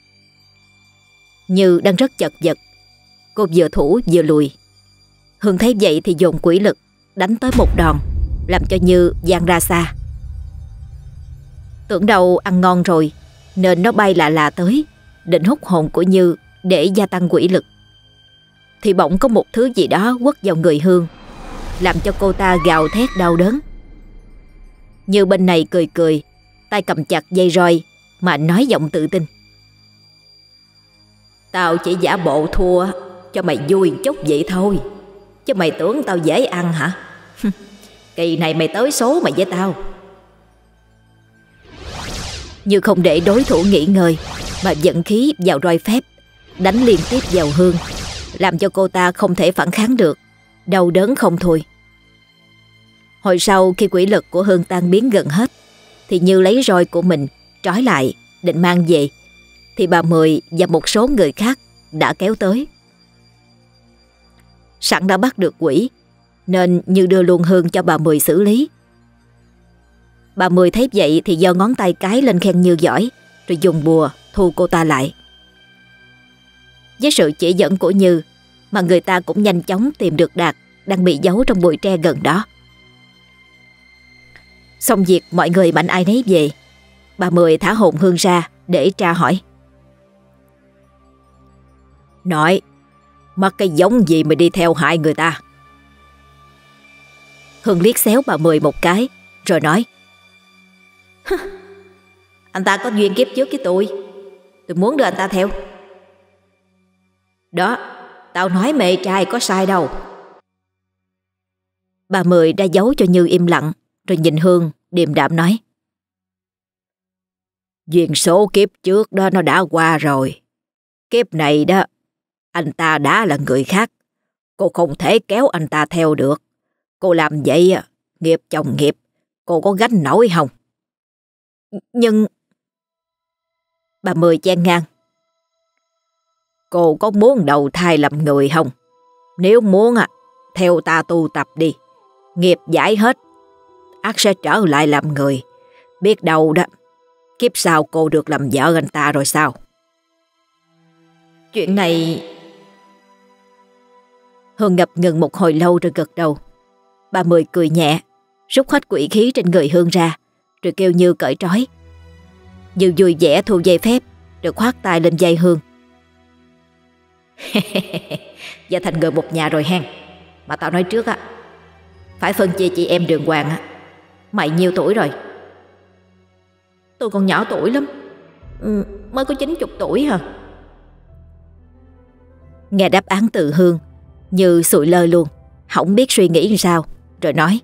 Như đang rất chật vật, cô vừa thủ vừa lùi. Hương thấy vậy thì dồn quỷ lực đánh tới một đòn, làm cho Như văng ra xa. Tưởng đâu ăn ngon rồi nên nó bay lạ tới, định hút hồn của Như để gia tăng quỷ lực. Thì bỗng có một thứ gì đó quất vào người Hương, làm cho cô ta gào thét đau đớn. Như bên này cười cười, tay cầm chặt dây roi mà nói giọng tự tin: Tao chỉ giả bộ thua cho mày vui chút vậy thôi, chứ mày tưởng tao dễ ăn hả? Kỳ này mày tới số mày với tao. Như không để đối thủ nghỉ ngơi mà dẫn khí vào roi phép, đánh liên tiếp vào Hương, làm cho cô ta không thể phản kháng được, đau đớn không thôi. Hồi sau khi quỷ lực của Hương tan biến gần hết thì Như lấy roi của mình trói lại định mang về, thì bà Mười và một số người khác đã kéo tới. Sẵn đã bắt được quỷ nên Như đưa luôn Hương cho bà Mười xử lý. Bà Mười thấy vậy thì giơ ngón tay cái lên khen Như giỏi, rồi dùng bùa thu cô ta lại. Với sự chỉ dẫn của Như mà người ta cũng nhanh chóng tìm được Đạt đang bị giấu trong bụi tre gần đó. Xong việc mọi người mạnh ai nấy về, bà Mười thả hồn Hương ra để tra hỏi. Nói, mắc cái giống gì mà đi theo hại người ta? Hương liếc xéo bà Mười một cái rồi nói: Anh ta có duyên kiếp trước với tôi muốn đưa anh ta theo. Đó, tao nói mẹ trai có sai đâu. Bà Mười đã giấu cho Như im lặng, rồi nhìn Hương điềm đạm nói: Duyên số kiếp trước đó nó đã qua rồi. Kiếp này đó, anh ta đã là người khác. Cô không thể kéo anh ta theo được. Cô làm vậy, nghiệp chồng nghiệp, cô có gánh nổi không? Nhưng... Bà Mười chen ngang: Cô có muốn đầu thai làm người không? Nếu muốn theo ta tu tập đi. Nghiệp giải hết, ắt sẽ trở lại làm người. Biết đâu đó, kiếp sau cô được làm vợ anh ta rồi sao? Chuyện này... Hương ngập ngừng một hồi lâu rồi gật đầu. Bà Mười cười nhẹ, rút hết quỷ khí trên người Hương ra, rồi kêu Như cởi trói. Như vui vẻ thu dây phép, rồi khoát tay lên dây Hương. Và thành người một nhà rồi hen. Mà tao nói trước phải phân chia chị em đường hoàng. Mày nhiêu tuổi rồi? Tôi còn nhỏ tuổi lắm, mới có 90 tuổi hả? Nghe đáp án từ Hương, Như sụi lơ luôn, không biết suy nghĩ làm sao, rồi nói: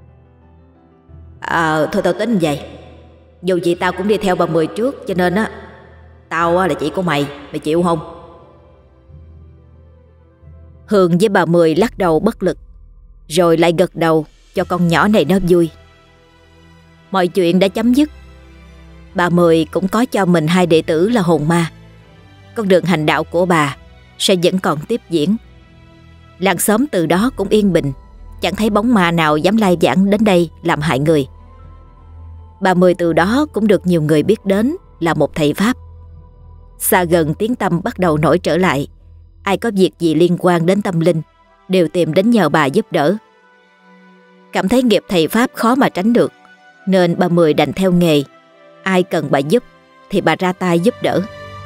Thôi tao tính vậy. Dù gì tao cũng đi theo bà Mười trước, cho nên tao là chị của mày chịu không? Hương với bà Mười lắc đầu bất lực, rồi lại gật đầu cho con nhỏ này nó vui. Mọi chuyện đã chấm dứt. Bà Mười cũng có cho mình 2 đệ tử là hồn ma. Con đường hành đạo của bà sẽ vẫn còn tiếp diễn. Làng xóm từ đó cũng yên bình, chẳng thấy bóng ma nào dám lai vãng đến đây làm hại người. Bà Mười từ đó cũng được nhiều người biết đến là một thầy Pháp. Xa gần tiếng tăm bắt đầu nổi trở lại. Ai có việc gì liên quan đến tâm linh đều tìm đến nhờ bà giúp đỡ. Cảm thấy nghiệp thầy Pháp khó mà tránh được, nên bà Mười đành theo nghề. Ai cần bà giúp thì bà ra tay giúp đỡ.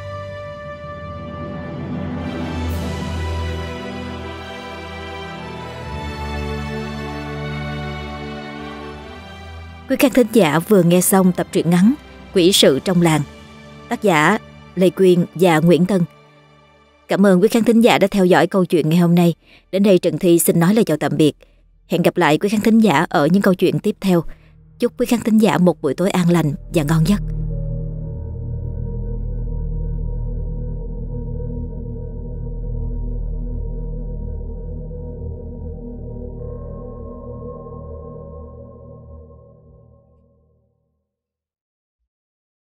Quý khán thính giả vừa nghe xong tập truyện ngắn Quỷ sự trong làng, tác giả Lê Quyên và Nguyễn Tân. Cảm ơn quý khán thính giả đã theo dõi câu chuyện ngày hôm nay. Đến đây Trần Thi xin nói lời chào tạm biệt. Hẹn gặp lại quý khán thính giả ở những câu chuyện tiếp theo. Chúc quý khán thính giả một buổi tối an lành và ngon giấc.